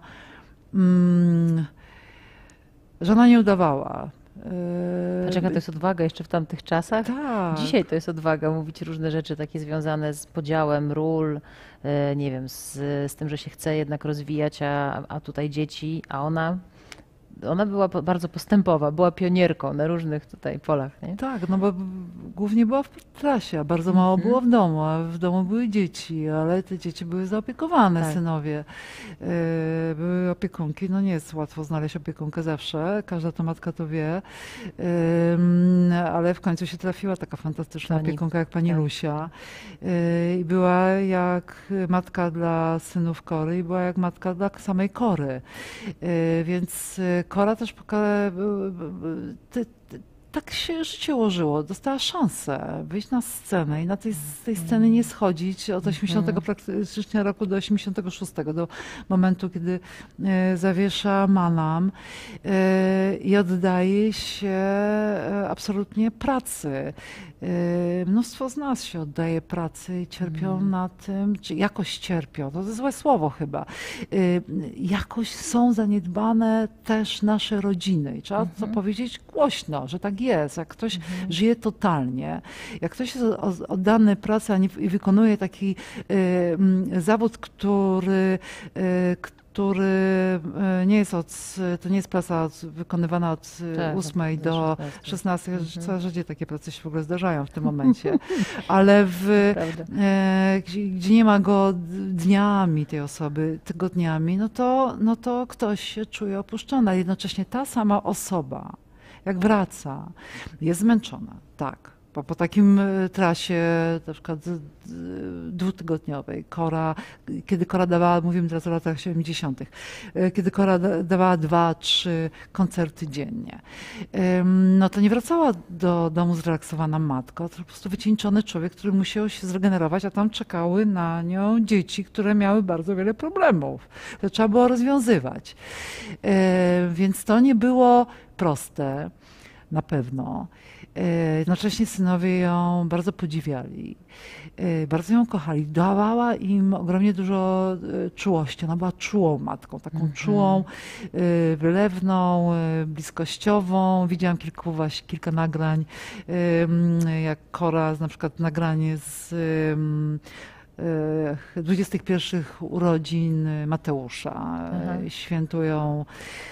mm, że ona nie udawała. E, Dlaczego to jest odwaga jeszcze w tamtych czasach? Tak. Dzisiaj to jest odwaga mówić różne rzeczy takie związane z podziałem ról, e, nie wiem, z, z tym, że się chce jednak rozwijać, a, a tutaj dzieci, a ona ona była po- bardzo postępowa, była pionierką na różnych tutaj polach. Nie? Tak, no bo b- głównie była w trasie, a bardzo mało Mhm. było w domu, a w domu były dzieci, ale te dzieci były zaopiekowane, Tak. synowie. E, Były opiekunki, no nie jest łatwo znaleźć opiekunkę zawsze, każda to matka to wie, Ym, ale w końcu się trafiła taka fantastyczna Pani, opiekunka jak pani tak. Lusia. E, I była jak matka dla synów Kory i była jak matka dla samej Kory. E, Więc e, Kora też pokazała, tak się życie ułożyło. Dostała szansę wyjść na scenę i na tej, z tej sceny nie schodzić od osiemdziesiątego praktycznie roku do osiemdziesiątego szóstego, do momentu, kiedy e, zawiesza manam e, i oddaje się e, absolutnie pracy. E, Mnóstwo z nas się oddaje pracy i cierpią na tym, czy jakoś cierpią, to jest złe słowo chyba. E, Jakoś są zaniedbane też nasze rodziny i trzeba to powiedzieć głośno, że tak jest. Jak ktoś żyje totalnie, jak ktoś jest o- oddany pracy a nie, i wykonuje taki e, mm, zawód, który, e, który e, nie jest od, to nie jest praca od, wykonywana od e, Tak, ósmej do do szesnastej. szesnastej, coraz rzadziej takie prace się w ogóle zdarzają w tym momencie, ale w, Prawda. e, gdzie, gdzie nie ma go d- dniami tej osoby, tygodniami, no to, no to ktoś się czuje opuszczony, a jednocześnie ta sama osoba, jak wraca, jest zmęczona, tak. Bo po takim e, trasie, na przykład d- d- dwutygodniowej, Kora, kiedy Kora dawała, mówimy teraz o latach siedemdziesiątych, e, kiedy Kora da- dawała dwa, trzy koncerty dziennie, em, no to nie wracała do domu zrelaksowana matka, to po prostu wycieńczony człowiek, który musiał się zregenerować, a tam czekały na nią dzieci, które miały bardzo wiele problemów. To trzeba było rozwiązywać. E, Więc to nie było proste, na pewno. E, Jednocześnie synowie ją bardzo podziwiali, e, bardzo ją kochali. Dawała im ogromnie dużo e, czułości. Ona była czułą matką, taką czułą, e, wylewną, e, bliskościową. Widziałam kilku, właśnie, kilka nagrań, e, m, jak Kora, na przykład nagranie z em, e, dwudziestych pierwszych urodzin Mateusza. Aha. E, Świętują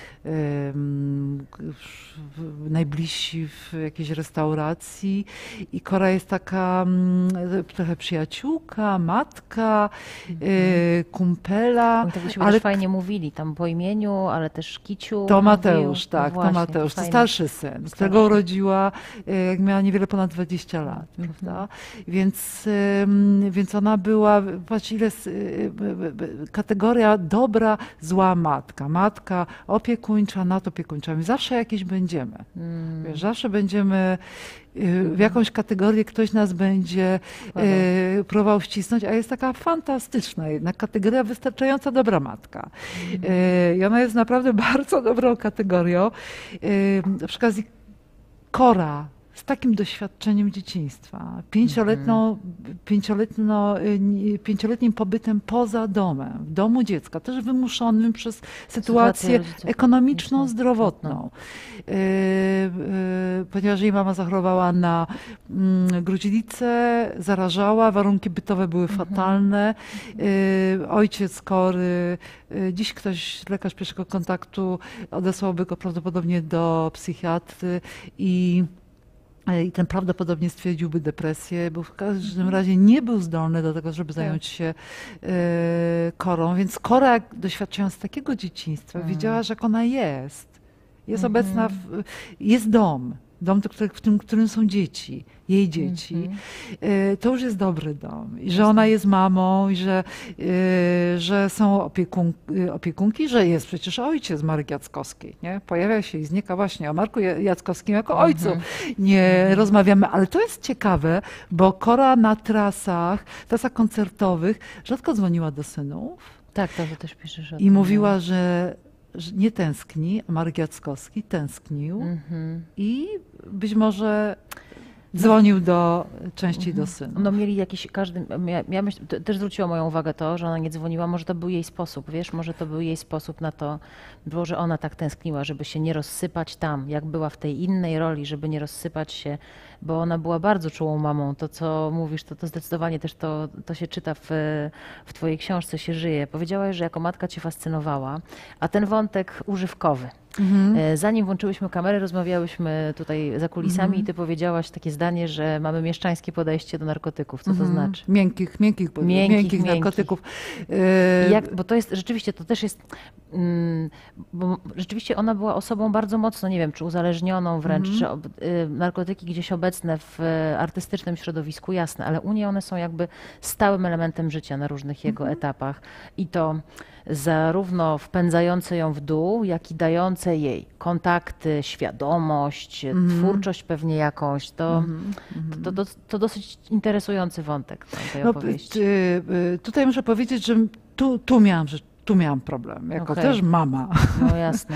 em, w- najbliżsi w jakiejś restauracji i Kora jest taka mm, trochę przyjaciółka, matka, e, kumpela, Oni tak do siebie ale też fajnie mówili, tam po imieniu, ale też Kiciu to mówił. Mateusz, No tak, właśnie, to Mateusz, to fajnie. starszy syn, którego urodziła, e, jak miała niewiele ponad dwadzieścia lat, prawda? Więc, em, więc ona była, patrz ile, s- e, b- b- b- kategoria dobra, zła matka, matka opiekuńcza, nadopiekuńcza. My zawsze jakieś będziemy. Mm. Wiesz, zawsze będziemy y, w jakąś kategorię, ktoś nas będzie y, próbował wcisnąć, a jest taka fantastyczna jednak kategoria, wystarczająca dobra matka. Y, I ona jest naprawdę bardzo dobrą kategorią. Y, Przy okazji Kora z takim doświadczeniem dzieciństwa, pięcioletną, pięcioletno, y, ni- pięcioletnim pobytem poza domem, w domu dziecka, też wymuszonym przez sytuację rodziców. ekonomiczną, Mocno, zdrowotną. Y, y, Ponieważ jej mama zachorowała na mm, gruźlicę, zarażała, warunki bytowe były fatalne. Y, Ojciec Kory, y, dziś ktoś, lekarz pierwszego kontaktu odesłałby go prawdopodobnie do psychiatry i i ten prawdopodobnie stwierdziłby depresję, bo w każdym razie nie był zdolny do tego, żeby zająć się e, Korą. Więc Kora, jak doświadczając takiego dzieciństwa, wiedziała, że jak ona jest. Jest obecna, w, jest dom. Dom, do których, w tym, którym są dzieci, jej dzieci. E, To już jest dobry dom. I że ona jest mamą, i że, e, że są opiekun, e, opiekunki, że jest przecież ojciec Marek Jackowskiej. Nie? Pojawia się i znika właśnie o Marku Ja- Jackowskim jako ojcu. Nie rozmawiamy, ale to jest ciekawe, bo Kora na trasach, trasach koncertowych rzadko dzwoniła do synów Tak, to, to też piszesz o i tym, mówiła, że, że nie tęskni, a Marek Jackowski tęsknił no. Mhm. i być może dzwonił do, częściej do syna. No mieli jakiś, każdy, ja, ja myśl, te- też zwróciło moją uwagę to, że ona nie dzwoniła, może to był jej sposób, wiesz, może to był jej sposób na to, było, że ona tak tęskniła, żeby się nie rozsypać tam, jak była w tej innej roli, żeby nie rozsypać się, bo ona była bardzo czułą mamą, to co mówisz, to, to zdecydowanie też to, to się czyta w, w twojej książce, się żyje. Powiedziałaś, że jako matka cię fascynowała, a ten wątek używkowy, Mhm. Zanim włączyłyśmy kamerę, rozmawiałyśmy tutaj za kulisami mhm. i ty powiedziałaś takie zdanie, że mamy mieszczańskie podejście do narkotyków. Co mhm. to znaczy? Miękkich, miękkich, miękkich, miękkich narkotyków. Jak, bo to jest rzeczywiście, to też jest, mm, bo rzeczywiście ona była osobą bardzo mocno, nie wiem, czy uzależnioną wręcz, mhm. czy ob, y, narkotyki gdzieś obecne w y, artystycznym środowisku, jasne, ale u niej one są jakby stałym elementem życia na różnych jego mhm. etapach i to zarówno wpędzające ją w dół, jak i dające jej kontakty, świadomość, mm. twórczość pewnie jakąś. To, mm. to, to, to dosyć interesujący wątek tej no, opowieści. Tutaj muszę powiedzieć, że tu, tu miałam rzecz. Tu miałam problem, jako okay. też mama. No jasne.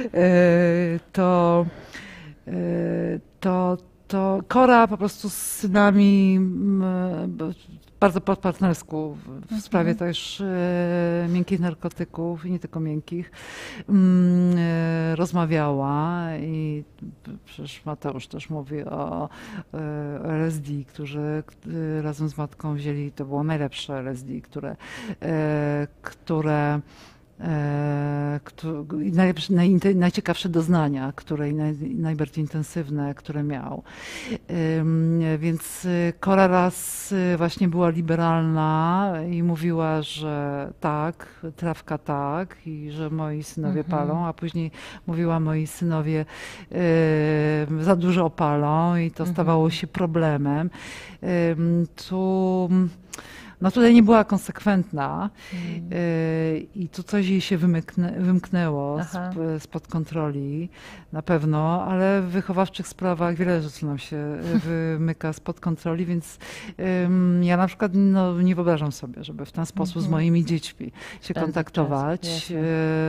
to, to, to Kora po prostu z synami bardzo po partnersku w sprawie mhm. też e, miękkich narkotyków i nie tylko miękkich mm, e, rozmawiała i przecież Mateusz też mówi o, e, L S D, którzy e, razem z matką wzięli, to było najlepsze L S D, które, e, które E, najlepsze, naj, najciekawsze doznania, które naj, najbardziej intensywne, które miał. E, więc Kora raz właśnie była liberalna i mówiła, że tak, trawka tak i że moi synowie mhm. palą, a później mówiła, moi synowie e, za dużo palą i to mhm. stawało się problemem. E, tu No tutaj nie była konsekwentna hmm. y, i tu coś jej się wymyknę, wymknęło sp, spod kontroli na pewno, ale w wychowawczych sprawach wiele rzeczy nam się wymyka spod kontroli, więc y, ja na przykład no, nie wyobrażam sobie, żeby w ten sposób hmm. z moimi dziećmi się ten kontaktować y,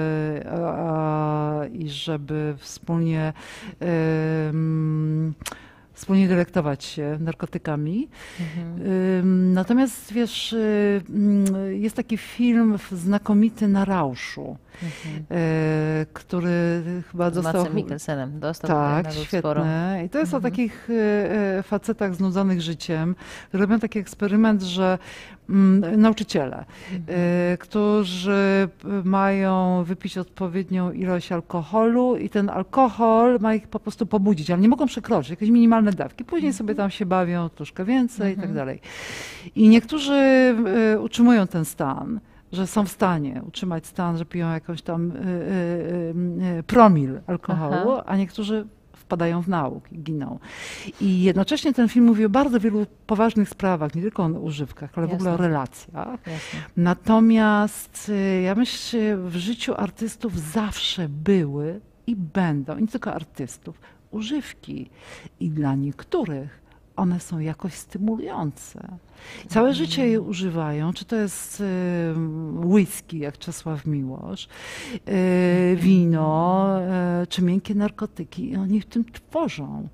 a, a, i żeby wspólnie y, wspólnie delektować się narkotykami. Mhm. Natomiast wiesz, jest taki film znakomity Na rauszu, mhm. który chyba z dostał... Madsem Mikkelsenem dostał tak, świetny. Sporo. I to jest mhm. o takich facetach znudzonych życiem, którzy robią taki eksperyment, że mm, nauczyciele, mhm. którzy mają wypić odpowiednią ilość alkoholu i ten alkohol ma ich po prostu pobudzić, ale nie mogą przekroczyć, jakieś minimalne dawki. Później mhm. sobie tam się bawią troszkę więcej mhm. i tak dalej. I niektórzy y, utrzymują ten stan, że są w stanie utrzymać stan, że piją jakąś tam y, y, y, promil alkoholu, Aha. a niektórzy wpadają w nauk i giną. I jednocześnie ten film mówi o bardzo wielu poważnych sprawach, nie tylko o używkach, ale Jasne. w ogóle o relacjach. Jasne. Natomiast ja myślę, w życiu artystów zawsze były i będą, i nie tylko artystów, używki. I dla niektórych one są jakoś stymulujące. Całe mm. życie je używają, czy to jest y, whisky, jak Czesław Miłosz, y, wino, y, czy miękkie narkotyki. I oni w tym tworzą.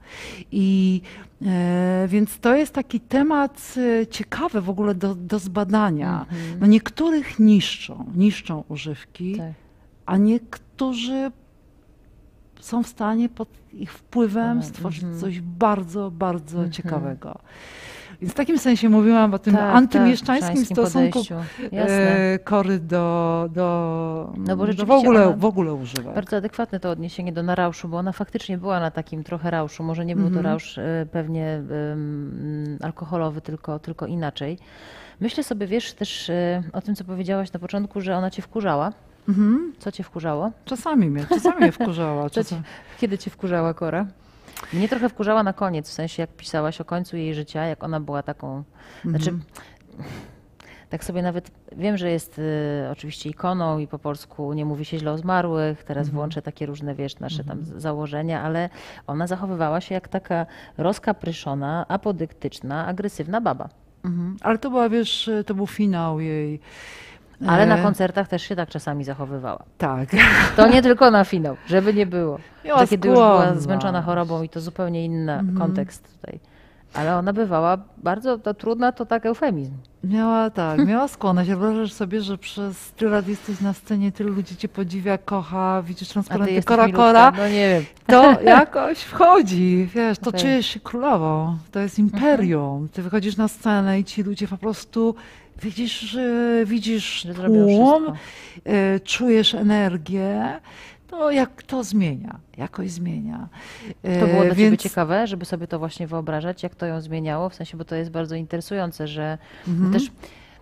I y, więc to jest taki temat y, ciekawy w ogóle do, do zbadania. Mm-hmm. No niektórych niszczą, niszczą używki, tak. a niektórzy są w stanie pod ich wpływem stworzyć mm-hmm. coś bardzo, bardzo mm-hmm. ciekawego. Więc w takim sensie mówiłam o tym tak, antymieszczańskim tak, stosunku e, Kory do, do, no bo do w, ogóle, w ogóle używek. Bardzo adekwatne to odniesienie do Na rauszu, bo ona faktycznie była na takim trochę rauszu. Może nie był mm-hmm. to rausz e, pewnie um, alkoholowy, tylko, tylko inaczej. Myślę sobie, wiesz, też e, o tym, co powiedziałaś na początku, że ona cię wkurzała. Mhm. Co cię wkurzało? Czasami mnie, czasami mnie wkurzała. Czasami. Kiedy cię wkurzała Kora? Mnie trochę wkurzała na koniec, w sensie jak pisałaś o końcu jej życia, jak ona była taką, mhm. znaczy tak sobie nawet, wiem, że jest y, oczywiście ikoną i po polsku nie mówi się źle o zmarłych, teraz mhm. włączę takie różne, wiesz, nasze tam mhm. założenia, ale ona zachowywała się jak taka rozkapryszona, apodyktyczna, agresywna baba. Mhm. Ale to była, wiesz, to był finał jej. Ale na koncertach też się tak czasami zachowywała. Tak. To nie tylko na finał, żeby nie było. Że kiedy już była zmęczona chorobą i to zupełnie inny mm-hmm. kontekst tutaj. Ale ona bywała bardzo, to trudna to tak eufemizm. Miała tak, miała skłonność. Wyobrażasz sobie, że przez tyle lat jesteś na scenie, tylu ludzi cię podziwia, kocha, widzisz transparenty Kora Kora. No nie wiem. To jakoś wchodzi, wiesz, to okay. czujesz się królową. To jest imperium. Ty wychodzisz na scenę i ci ludzie po prostu widzisz, że widzisz tłum, czujesz energię. to jak to zmienia, jakoś zmienia. To było dla Więc... ciebie ciekawe, żeby sobie to właśnie wyobrażać, jak to ją zmieniało, w sensie, bo to jest bardzo interesujące, że Mhm. też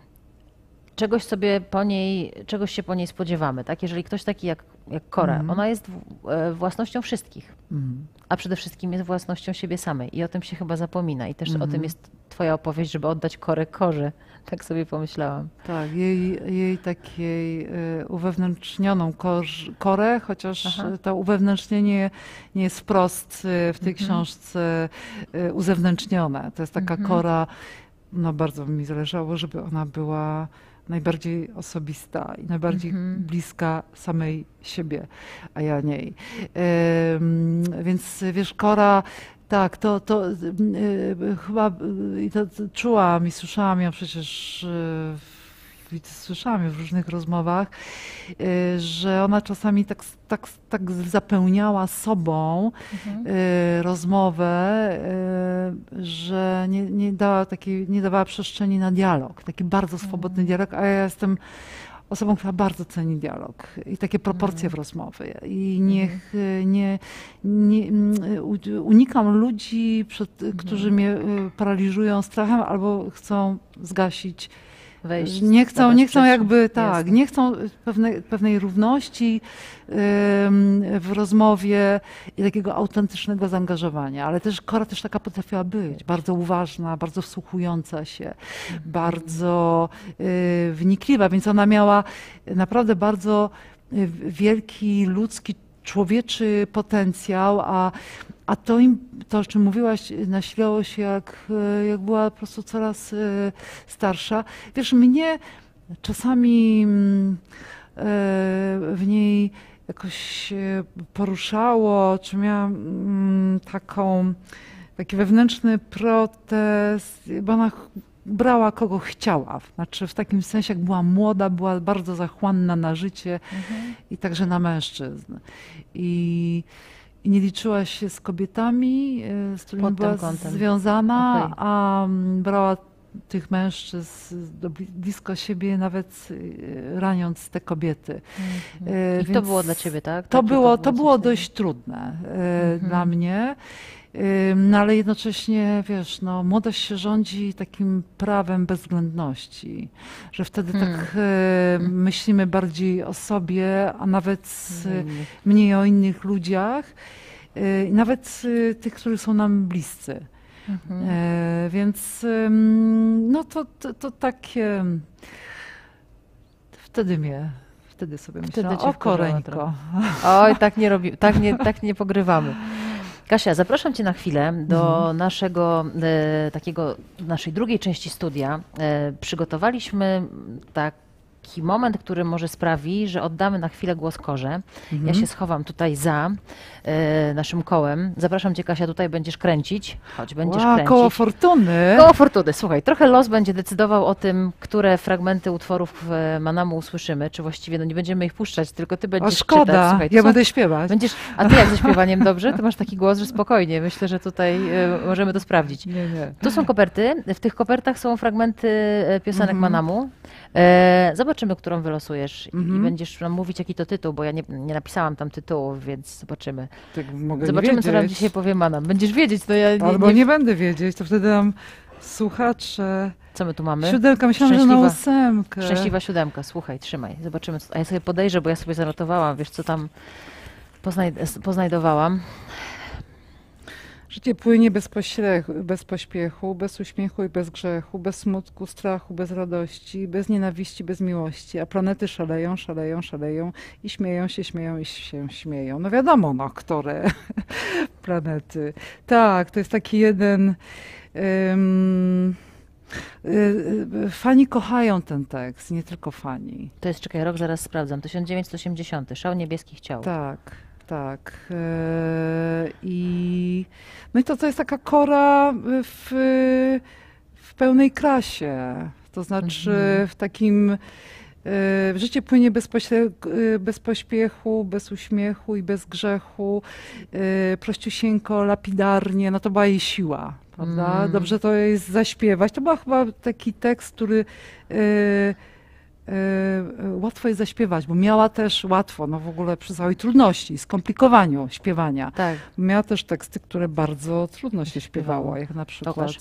czegoś sobie po niej, czegoś się po niej spodziewamy, tak? Jeżeli ktoś taki jak, jak Kora, Mhm. ona jest w- e, własnością wszystkich, Mhm. a przede wszystkim jest własnością siebie samej i o tym się chyba zapomina i też o Mhm. tym jest twoja opowieść, żeby oddać Korę Korze, tak sobie pomyślałam. Tak, jej, jej takiej y, uwewnętrznioną korz, korę, chociaż Aha. to uwewnętrznienie nie jest wprost y, w tej Mhm. książce y, uzewnętrznione. To jest taka Mhm. kora, no bardzo mi zależało, żeby ona była najbardziej osobista i najbardziej Mhm. bliska samej siebie, a ja niej. Ym, więc wiesz, Kora, tak, to, to y, y, chyba y, to, to czułam i słyszałam ją przecież, y, i słyszałam ją w różnych rozmowach, y, że ona czasami tak, tak, tak zapełniała sobą Mhm. y, rozmowę, y, że nie, nie, dała takiej, nie dawała przestrzeni na dialog, taki bardzo swobodny dialog, a ja jestem osobą, która bardzo ceni dialog i takie proporcje w rozmowie. I niech y, nie, nie mm, u- unikam ludzi, przed, którzy mnie y, paraliżują strachem albo chcą zgasić. Wejść, Nie chcą, zadać nie chcą przestrzeń. jakby, tak, Jasne. nie chcą pewnej, pewnej równości ym, w rozmowie i takiego autentycznego zaangażowania, ale też Kora też taka potrafiła być, bardzo uważna, bardzo wsłuchująca się, bardzo y, wnikliwa, więc ona miała naprawdę bardzo y, wielki, ludzki, człowieczy potencjał, a, a to, im, to, o czym mówiłaś, nasilało się, jak, y, jak była po prostu coraz y, starsza. Wiesz, mnie czasami mm, y, w niej jakoś y, poruszało, czy miałam mm, taką, taki wewnętrzny protest, bo ona ch- brała kogo chciała. Znaczy w takim sensie, jak była młoda, była bardzo zachłanna na życie Mhm. i także na mężczyzn. I, i nie liczyła się z kobietami, y, z którymi Pod tym była kątem. związana, Okej. a mm, brała tych mężczyzn do, bli- blisko siebie, nawet y, raniąc te kobiety. Mhm. Y, I to więc było dla ciebie, tak? To Takie było, to coś było takiego. dość trudne y, Mhm. dla mnie. Ym, No ale jednocześnie, wiesz, no, młodość się rządzi takim prawem bezwzględności, że wtedy Hmm. tak y, myślimy bardziej o sobie, a nawet y, Mhm. mniej o innych ludziach, y, i nawet y, tych, którzy są nam bliscy. Mhm. E, Więc ym, no to, to, to takie, wtedy mnie, wtedy sobie Wtedy myślałam, cię o wkurzała Koreńko. Oj, tak nie robi, tak nie, tak nie pogrywamy. Kasia, zapraszam cię na chwilę do Mhm. naszego e, takiego, naszej drugiej części studia. E, przygotowaliśmy taki moment, który może sprawi, że oddamy na chwilę głos Korze. Ja Mhm. się schowam tutaj za e, naszym kołem. Zapraszam cię, Kasia, tutaj będziesz kręcić. Chodź, będziesz Ła, kręcić. koło fortuny. Koło fortuny. Słuchaj, trochę los będzie decydował o tym, które fragmenty utworów e, Manamu usłyszymy, czy właściwie no nie będziemy ich puszczać, tylko ty O, będziesz czytać. szkoda, Słuchaj, to ja są- będę śpiewać. Będziesz, a ty jak ze śpiewaniem dobrze? Ty masz taki głos, że spokojnie. Myślę, że tutaj e, możemy to sprawdzić. Nie, nie. Tu są koperty. W tych kopertach są fragmenty e, piosenek Mhm. Manamu. E, zobaczymy, którą wylosujesz i, i Mhm. będziesz nam mówić, jaki to tytuł, bo ja nie, nie napisałam tam tytułów, więc zobaczymy. Tak mogę Zobaczymy, nie co nam wiedzieć. dzisiaj powie Manam. Będziesz wiedzieć, no ja nie, Albo nie, nie będę wiedzieć, to wtedy nam słuchacze... Co my tu mamy? Siódemka, myślałam, że na Szczęśliwa- ósemkę. Szczęśliwa siódemka, słuchaj, trzymaj. Zobaczymy. Co... A ja sobie podejrzę, bo ja sobie zanotowałam, wiesz, co tam poznaj... poznajdowałam. Życie płynie bez, pośle- bez pośpiechu, bez uśmiechu i bez grzechu, bez smutku, strachu, bez radości, bez nienawiści, bez miłości, a planety szaleją, szaleją, szaleją i śmieją się, śmieją i się śmieją. No wiadomo, no, które planety. Tak, to jest taki jeden... ym, y, y, Fani kochają ten tekst, nie tylko fani. To jest, czekaj, rok zaraz sprawdzam. tysiąc dziewięćset osiemdziesiąty. Szał niebieskich ciał. Tak, tak. E, I no i to, to jest taka Kora w, w pełnej krasie. To znaczy Mhm. w takim e, życie płynie bez, pośle, e, bez pośpiechu, bez uśmiechu i bez grzechu, e, prościusieńko, lapidarnie. No to była jej siła, prawda? Mm. Dobrze to jest zaśpiewać. To był chyba taki tekst, który e, y, łatwo jest zaśpiewać, bo miała też łatwo, no w ogóle przy całej trudności, skomplikowaniu śpiewania. Tak. Miała też teksty, które bardzo trudno się śpiewało, jak na przykład Pokaż.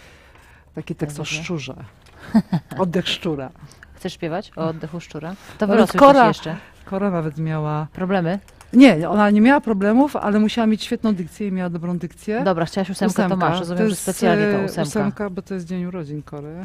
taki tekst o Dobrze. szczurze. Oddech szczura. Chcesz śpiewać o oddechu szczura? To Nawet wylosuj Kora- coś jeszcze. Kora nawet miała... Problemy? Nie, ona nie miała problemów, ale musiała mieć świetną dykcję i miała dobrą dykcję. Dobra, chciałaś ósemkę, to masz. Rozumiem, że jest, specjalnie to e, ósemka. ósemka, bo to jest dzień urodzin Kory.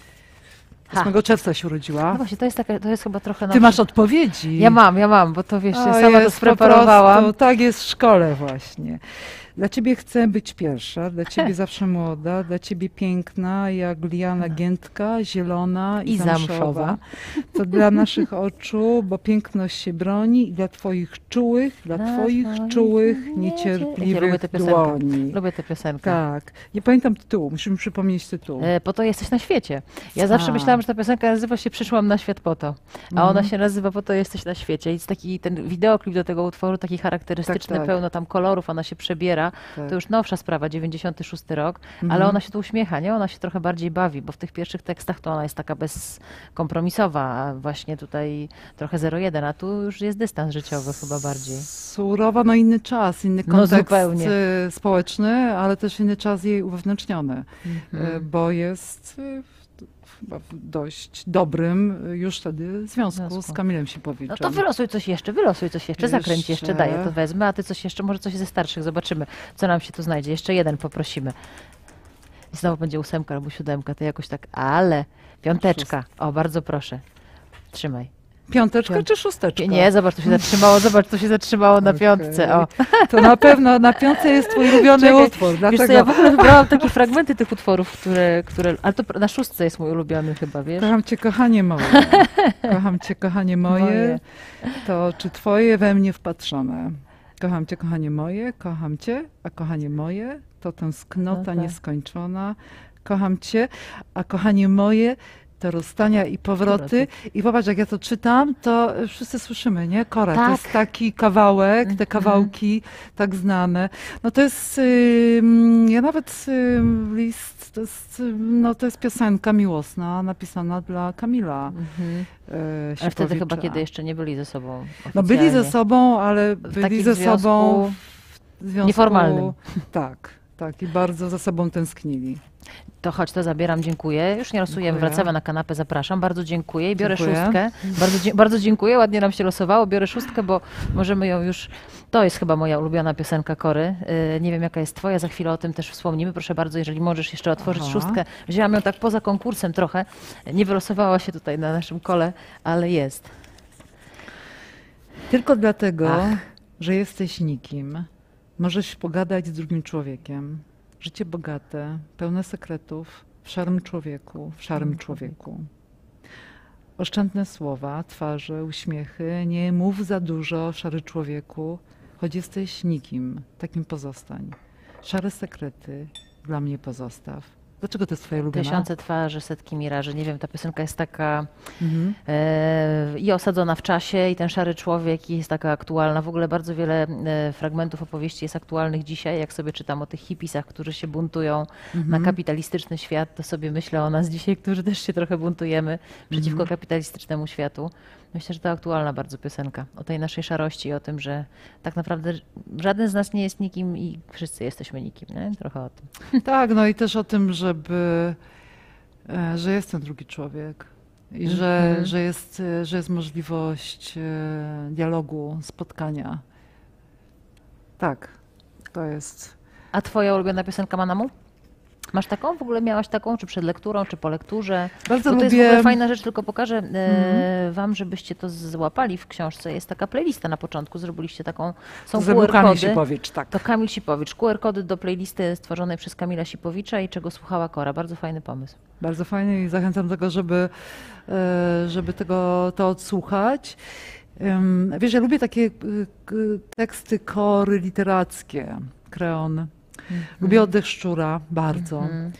Ha. ósmego czerwca się urodziła. No właśnie, to jest, taka, to jest chyba trochę... Ty na- masz odpowiedzi. Ja mam, ja mam, bo to wiesz, ja O, sama to jest po spreparowałam. prostu, tak jest w szkole właśnie. Dla ciebie chcę być pierwsza, dla ciebie zawsze młoda, dla ciebie piękna, jak liana giętka, zielona i, I zamszowa. zamszowa. To dla naszych oczu, bo piękność się broni i dla twoich czułych, dla Dla twoich twoich czułych, niecie- Ja lubię niecierpliwych tę piosenkę. dłoni. Lubię tę piosenkę. Tak. Nie pamiętam tytułu, musimy przypomnieć tytuł. E, Po to jesteś na świecie. Ja zawsze A. myślałam, że ta piosenka nazywa się Przyszłam na świat po to. A Mhm. ona się nazywa Po to jesteś na świecie. I jest taki ten wideoklip do tego utworu, taki charakterystyczny, Tak, tak. pełno tam kolorów, ona się przebiera. Tak. To już nowsza sprawa, dziewięćdziesiąty szósty rok, ale Mhm. ona się tu uśmiecha, nie? Ona się trochę bardziej bawi, bo w tych pierwszych tekstach to ona jest taka bezkompromisowa, a właśnie tutaj trochę zero jeden, a tu już jest dystans życiowy chyba bardziej. Surowa, no inny czas, inny No kontekst zupełnie. e, społeczny, ale też inny czas jej uwewnętrzniony, e, Mhm. bo jest e, w- chyba w dość dobrym e, już wtedy związku, Związku. z Kamilem Sipowiczem. No to wylosuj coś jeszcze, wylosuj coś jeszcze, zakręć jeszcze, Jeszcze. daję, to wezmę, a ty coś jeszcze, może coś ze starszych, zobaczymy, co nam się tu znajdzie. Jeszcze jeden poprosimy. I znowu będzie ósemka albo siódemka, to jakoś tak, ale piąteczka, o bardzo proszę, trzymaj. Piąteczka Piąt- czy szósteczka? Nie, zobacz, tu się zatrzymało, zobacz, tu się zatrzymało na Okej. piątce, o. To na pewno na piątce jest twój ulubiony Czekaj, utwór, Wiesz dlatego co, ja w ogóle wybrałam takie fragmenty tych utworów, które, które, ale to na szóstce jest mój ulubiony chyba, wiesz? kocham cię, kochanie moje. Kocham cię, kochanie moje. Moje. To oczy twoje we mnie wpatrzone. Kocham cię, kochanie moje, kocham cię, a kochanie moje to tęsknota No tak. nieskończona. Kocham cię, a kochanie moje to rozstania i powroty. I popatrz, jak ja to czytam, to wszyscy słyszymy, nie? Kora, to Tak. jest taki kawałek, te Mhm. kawałki tak znane. No to jest, ym, ja nawet ym, list, to jest, ym, no to jest piosenka miłosna, napisana dla Kamila Mhm. e, Ale wtedy chyba, Sipowicza. kiedy jeszcze nie byli ze sobą No byli ze oficjalnie. sobą, ale byli takim ze związku sobą w związku nieformalnym. Tak, tak i bardzo za sobą tęsknili. To chodź, to zabieram, dziękuję. Już nie losujemy, Dziękuję. wracamy na kanapę, zapraszam. Bardzo dziękuję i biorę Dziękuję. szóstkę. Bardzo, dzie- bardzo dziękuję, ładnie nam się losowało. Biorę szóstkę, bo możemy ją już... To jest chyba moja ulubiona piosenka Kory. Yy, nie wiem, jaka jest twoja, za chwilę o tym też wspomnimy. Proszę bardzo, jeżeli możesz jeszcze otworzyć Aha. szóstkę. Wzięłam ją tak poza konkursem trochę. Nie wylosowała się tutaj na naszym kole, ale jest. Tylko dlatego, Ach. że jesteś nikim, możesz pogadać z drugim człowiekiem. Życie bogate, pełne sekretów, w szarym człowieku, w szarym człowieku. Oszczędne słowa, twarze, uśmiechy, nie mów za dużo, szary człowieku, choć jesteś nikim, takim pozostań. Szare sekrety dla mnie pozostaw. Dlaczego to jest twoja ulubiona? Tysiące twarzy, setki miraży. Nie wiem, ta piosenka jest taka Mhm. e, i osadzona w czasie, i ten szary człowiek i jest taka aktualna. W ogóle bardzo wiele e, fragmentów opowieści jest aktualnych dzisiaj. Jak sobie czytam o tych hipisach, którzy się buntują Mhm. na kapitalistyczny świat, to sobie myślę o nas dzisiaj, którzy też się trochę buntujemy przeciwko Mhm. kapitalistycznemu światu. Myślę, że to aktualna bardzo piosenka. O tej naszej szarości i o tym, że tak naprawdę żaden z nas nie jest nikim i wszyscy jesteśmy nikim. Nie? Trochę o tym. Tak, no i też o tym, żeby, e, że jest ten drugi człowiek i że, Mhm. że, jest, e, że jest możliwość e, dialogu, spotkania. Tak, to jest. A twoja ulubiona piosenka Manamu? Masz taką? W ogóle miałaś taką? Czy przed lekturą, czy po lekturze? Bardzo Bo to jest w lubię. ogóle fajna rzecz, tylko pokażę e, Mhm. wam, żebyście to złapali w książce. Jest taka playlista na początku, zrobiliście taką, są To zrobił Q R Kamil kody. Sipowicz, tak. To Kamil Sipowicz. Q R kody do playlisty stworzonej przez Kamila Sipowicza i czego słuchała Kora. Bardzo fajny pomysł. Bardzo fajnie i zachęcam do tego, żeby, e, żeby tego to odsłuchać. Ym, Wiesz, ja lubię takie y, k- teksty kory literackie, kreon. Lubię Oddech szczura bardzo. Mhm.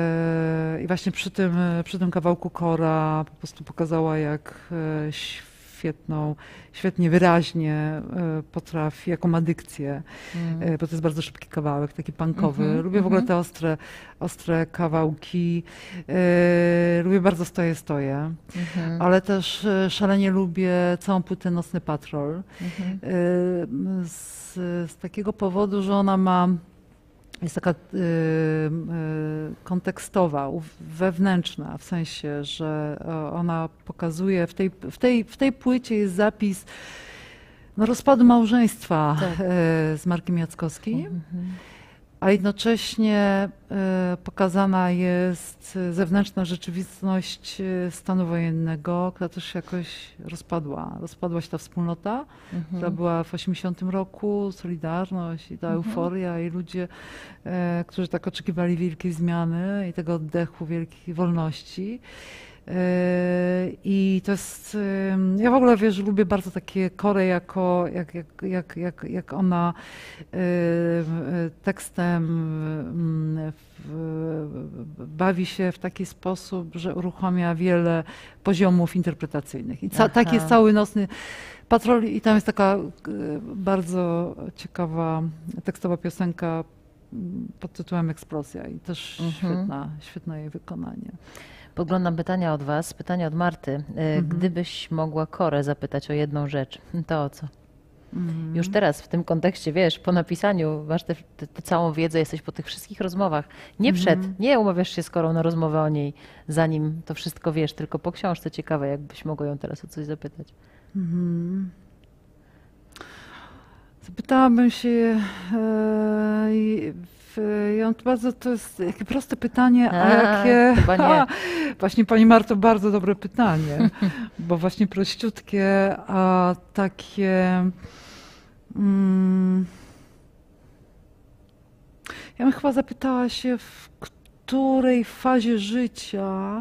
E, I właśnie przy tym, przy tym kawałku Kora po prostu pokazała, jak e, świetną, świetnie wyraźnie potrafi, jaką ma dykcję, mm. bo to jest bardzo szybki kawałek, taki punkowy. Mm-hmm, lubię w ogóle te ostre, ostre kawałki. Lubię bardzo Stoję, stoję, mm-hmm. ale też szalenie lubię całą płytę Nocny Patrol. Mm-hmm. Z, z takiego powodu, że ona ma jest taka y, y, kontekstowa, wewnętrzna, w sensie, że ona pokazuje, w tej, w tej, w tej płycie jest zapis no, rozpadu małżeństwa tak. y, z Markiem Jackowskim, mm-hmm. a jednocześnie y, pokazana jest zewnętrzna rzeczywistość stanu wojennego, która też się jakoś rozpadła. Rozpadła się ta wspólnota, mm-hmm. która była w osiemdziesiątym roku, Solidarność i ta mm-hmm. euforia i ludzie, y, którzy tak oczekiwali wielkiej zmiany i tego oddechu wielkiej wolności. I to jest, ja w ogóle wiesz, lubię bardzo takie Korę jako, jak, jak, jak, jak, jak ona tekstem bawi się w taki sposób, że uruchamia wiele poziomów interpretacyjnych. I ca, taki jest cały Nocny Patrol i tam jest taka bardzo ciekawa tekstowa piosenka pod tytułem Eksplozja i też mhm. świetna, świetne jej wykonanie. Podglądam pytania od was, pytania od Marty. Mhm. Gdybyś mogła Korę zapytać o jedną rzecz, to o co? Mhm. Już teraz w tym kontekście, wiesz, po napisaniu masz tę całą wiedzę, jesteś po tych wszystkich rozmowach. Nie przed, mhm. nie umawiasz się z Korą na rozmowę o niej, zanim to wszystko wiesz, tylko po książce. Ciekawe, jakbyś mogła ją teraz o coś zapytać. Mhm. Zapytałabym się e, ją, to bardzo, to jest jakie proste pytanie, a, a jakie... Chyba nie. A, właśnie pani Marto, bardzo dobre pytanie, bo właśnie prościutkie, a takie... Mm, ja bym chyba zapytała się, w której fazie życia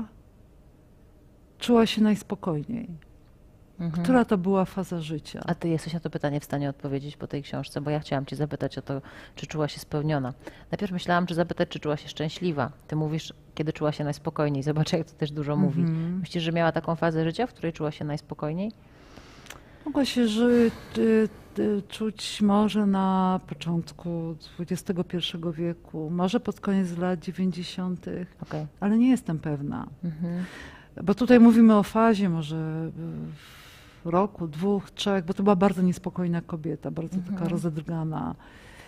czuła się najspokojniej. Mhm. Która to była faza życia? A ty jesteś na to pytanie w stanie odpowiedzieć po tej książce, bo ja chciałam cię zapytać o to, czy czuła się spełniona. Najpierw myślałam, czy zapytać, czy czuła się szczęśliwa. Ty mówisz, kiedy czuła się najspokojniej. Zobacz, jak to też dużo mhm. mówi. Myślisz, że miała taką fazę życia, w której czuła się najspokojniej? Mogła się ży, y, y, czuć może na początku dwudziestego pierwszego wieku, może pod koniec lat dziewięćdziesiątych, okay. ale nie jestem pewna. Mhm. Bo tutaj mówimy o fazie może roku, dwóch, trzech, bo to była bardzo niespokojna kobieta, bardzo mhm. taka rozedrgana.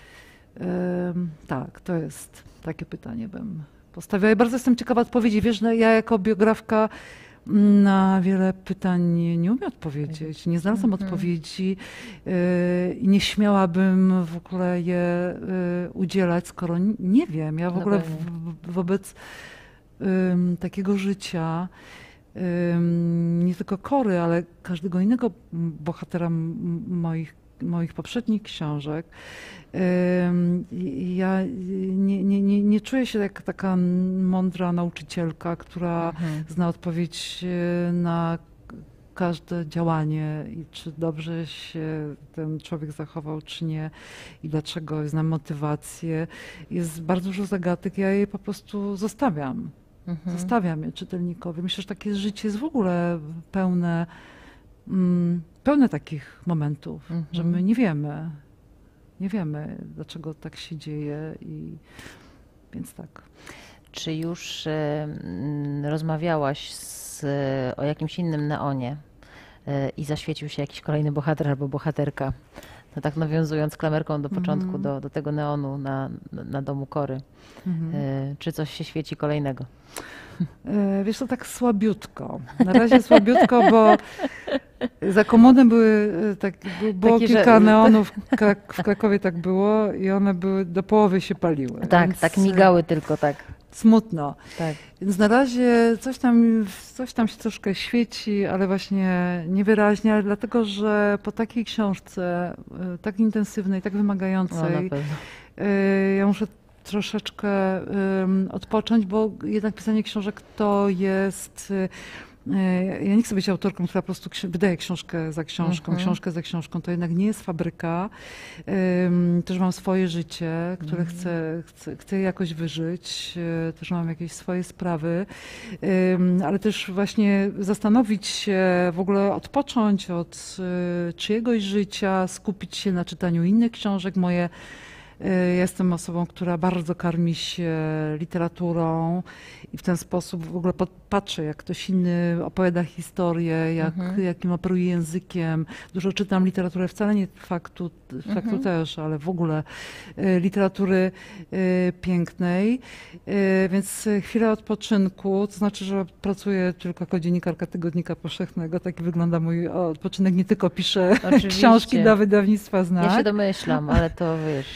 Um, tak, to jest takie pytanie bym postawiła. I bardzo jestem ciekawa odpowiedzi. Wiesz, no, ja jako biografka na wiele pytań nie, nie umiem odpowiedzieć. Nie znalazłam mhm. odpowiedzi i yy, nie śmiałabym w ogóle je yy, udzielać, skoro nie, nie wiem. Ja w no ogóle w, wobec Um, takiego życia, um, nie tylko Kory, ale każdego innego bohatera moich, moich poprzednich książek. Um, ja nie, nie, nie, nie czuję się jak taka mądra nauczycielka, która mhm. zna odpowiedź na każde działanie i czy dobrze się ten człowiek zachował, czy nie i dlaczego, znam motywację. Jest bardzo dużo zagadek, ja je po prostu zostawiam. Mhm. Zostawiam je czytelnikowi. Myślę, że takie życie jest w ogóle pełne, mm, pełne takich momentów, mhm. że my nie wiemy, nie wiemy, dlaczego tak się dzieje i więc tak. Czy już y, rozmawiałaś z, o jakimś innym neonie y, i zaświecił się jakiś kolejny bohater albo bohaterka? No tak nawiązując klamerką do początku, mm. do, do tego neonu na, na domu Kory. Mm. Y, czy coś się świeci kolejnego? Wiesz, to tak słabiutko. Na razie słabiutko, bo za komuny były, tak, było Taki, kilka że... neonów, w Krakowie tak było i one były, do połowy się paliły. Tak, więc... tak migały tylko, tak. Smutno. Tak. Więc na razie coś tam, coś tam się troszkę świeci, ale właśnie niewyraźnie, ale dlatego, że po takiej książce, tak intensywnej, tak wymagającej, no, ja muszę troszeczkę um, odpocząć, bo jednak pisanie książek to jest Ja nie chcę być autorką, która po prostu wydaje książkę za książką, Mhm. książkę za książką. To jednak nie jest fabryka. Też mam swoje życie, które Mhm. chcę, chcę, chcę jakoś wyżyć. Też mam jakieś swoje sprawy. Ale też właśnie zastanowić się, w ogóle odpocząć od czyjegoś życia, skupić się na czytaniu innych książek. Moje Ja jestem osobą, która bardzo karmi się literaturą i w ten sposób w ogóle patrzę, jak ktoś inny opowiada historię, jak, Mhm. jakim operuje językiem. Dużo czytam literaturę, wcale nie faktu, faktu Mhm. też, ale w ogóle e, literatury e, pięknej. E, więc chwila odpoczynku, to znaczy, że pracuję tylko jako dziennikarka Tygodnika Powszechnego. Taki wygląda mój odpoczynek. Nie tylko piszę Oczywiście. książki dla wydawnictwa Znak. Ja się domyślam, ale to wiesz...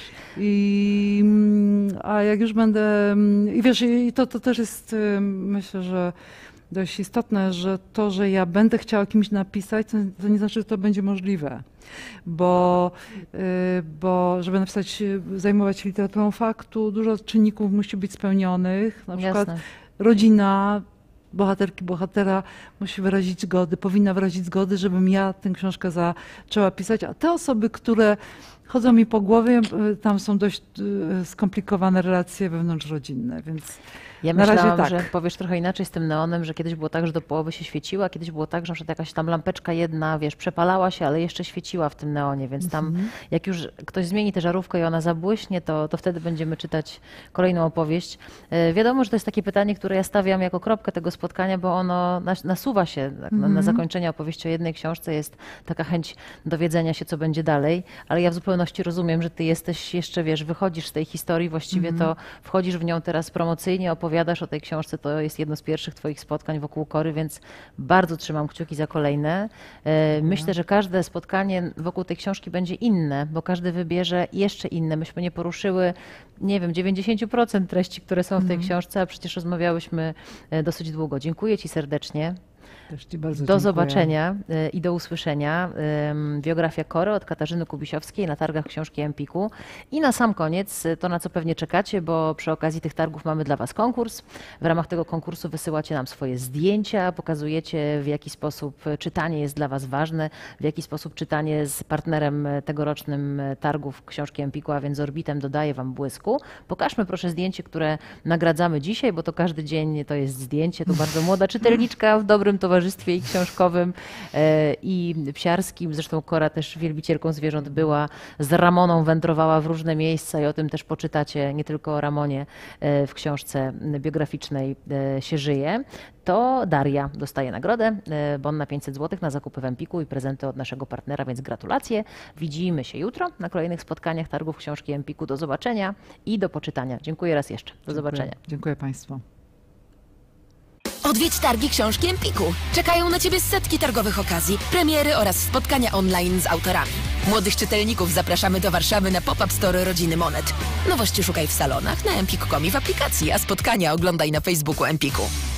I, a jak już będę, i wiesz, i to, to też jest, myślę, że dość istotne, że to, że ja będę chciała kimś napisać, to, to nie znaczy, że to będzie możliwe. Bo, bo żeby napisać, zajmować się literaturą faktu, dużo czynników musi być spełnionych. Na przykład Jasne. rodzina bohaterki, bohatera musi wyrazić zgody, powinna wyrazić zgody, żebym ja tę książkę zaczęła pisać. A te osoby, które chodzą mi po głowie, tam są dość skomplikowane relacje wewnątrzrodzinne, więc Ja na razie myślałam, tak. że powiesz trochę inaczej z tym neonem, że kiedyś było tak, że do połowy się świeciła, kiedyś było tak, że na przykład jakaś tam lampeczka jedna, wiesz, przepalała się, ale jeszcze świeciła w tym neonie, więc tam Mhm. jak już ktoś zmieni tę żarówkę i ona zabłyśnie, to, to wtedy będziemy czytać kolejną opowieść. E, wiadomo, że to jest takie pytanie, które ja stawiam jako kropkę tego spotkania, bo ono nas, nasuwa się tak, na, na Mhm. zakończenie opowieści o jednej książce, jest taka chęć dowiedzenia się, co będzie dalej, ale ja w zupełności rozumiem, że ty jesteś jeszcze, wiesz, wychodzisz z tej historii, właściwie Mhm. to wchodzisz w nią teraz promocyjnie, opowiadasz o tej książce, to jest jedno z pierwszych twoich spotkań wokół Kory, więc bardzo trzymam kciuki za kolejne. E, Myślę, że każde spotkanie wokół tej książki będzie inne, bo każdy wybierze jeszcze inne. Myśmy nie poruszyły, nie wiem, dziewięćdziesiąt procent treści, które są w tej Mhm. książce, a przecież rozmawiałyśmy e, dosyć długo. Dziękuję ci serdecznie. Też ci bardzo Do dziękuję. zobaczenia y, i do usłyszenia. Ym, Biografia Kory od Katarzyny Kubisiowskiej na targach książki Empiku. I na sam koniec y, to, na co pewnie czekacie, bo przy okazji tych targów mamy dla was konkurs. W ramach tego konkursu wysyłacie nam swoje zdjęcia, pokazujecie, w jaki sposób czytanie jest dla was ważne, w jaki sposób czytanie z partnerem tegorocznym targów książki Empiku, a więc Orbitem, dodaje wam błysku. Pokażmy proszę zdjęcie, które nagradzamy dzisiaj, bo to każdy dzień to jest zdjęcie. Tu bardzo młoda czytelniczka w dobrym towarzystwie i książkowym, e, i psiarskim. Zresztą Kora też wielbicielką zwierząt była. Z Ramoną wędrowała w różne miejsca i o tym też poczytacie, nie tylko o Ramonie e, w książce biograficznej e, się żyje. To Daria dostaje nagrodę, e, bon na pięćset złotych na zakupy w Empiku i prezenty od naszego partnera, więc gratulacje. Widzimy się jutro na kolejnych spotkaniach targów książki Empiku. Do zobaczenia i do poczytania. Dziękuję raz jeszcze. Do Dziękuję. zobaczenia. Dziękuję Państwu. Odwiedź targi książki Empiku. Czekają na Ciebie setki targowych okazji, premiery oraz spotkania online z autorami. Młodych czytelników zapraszamy do Warszawy na pop-up store Rodziny Monet. Nowości szukaj w salonach, na empik kropka com i w aplikacji, a spotkania oglądaj na Facebooku Empiku.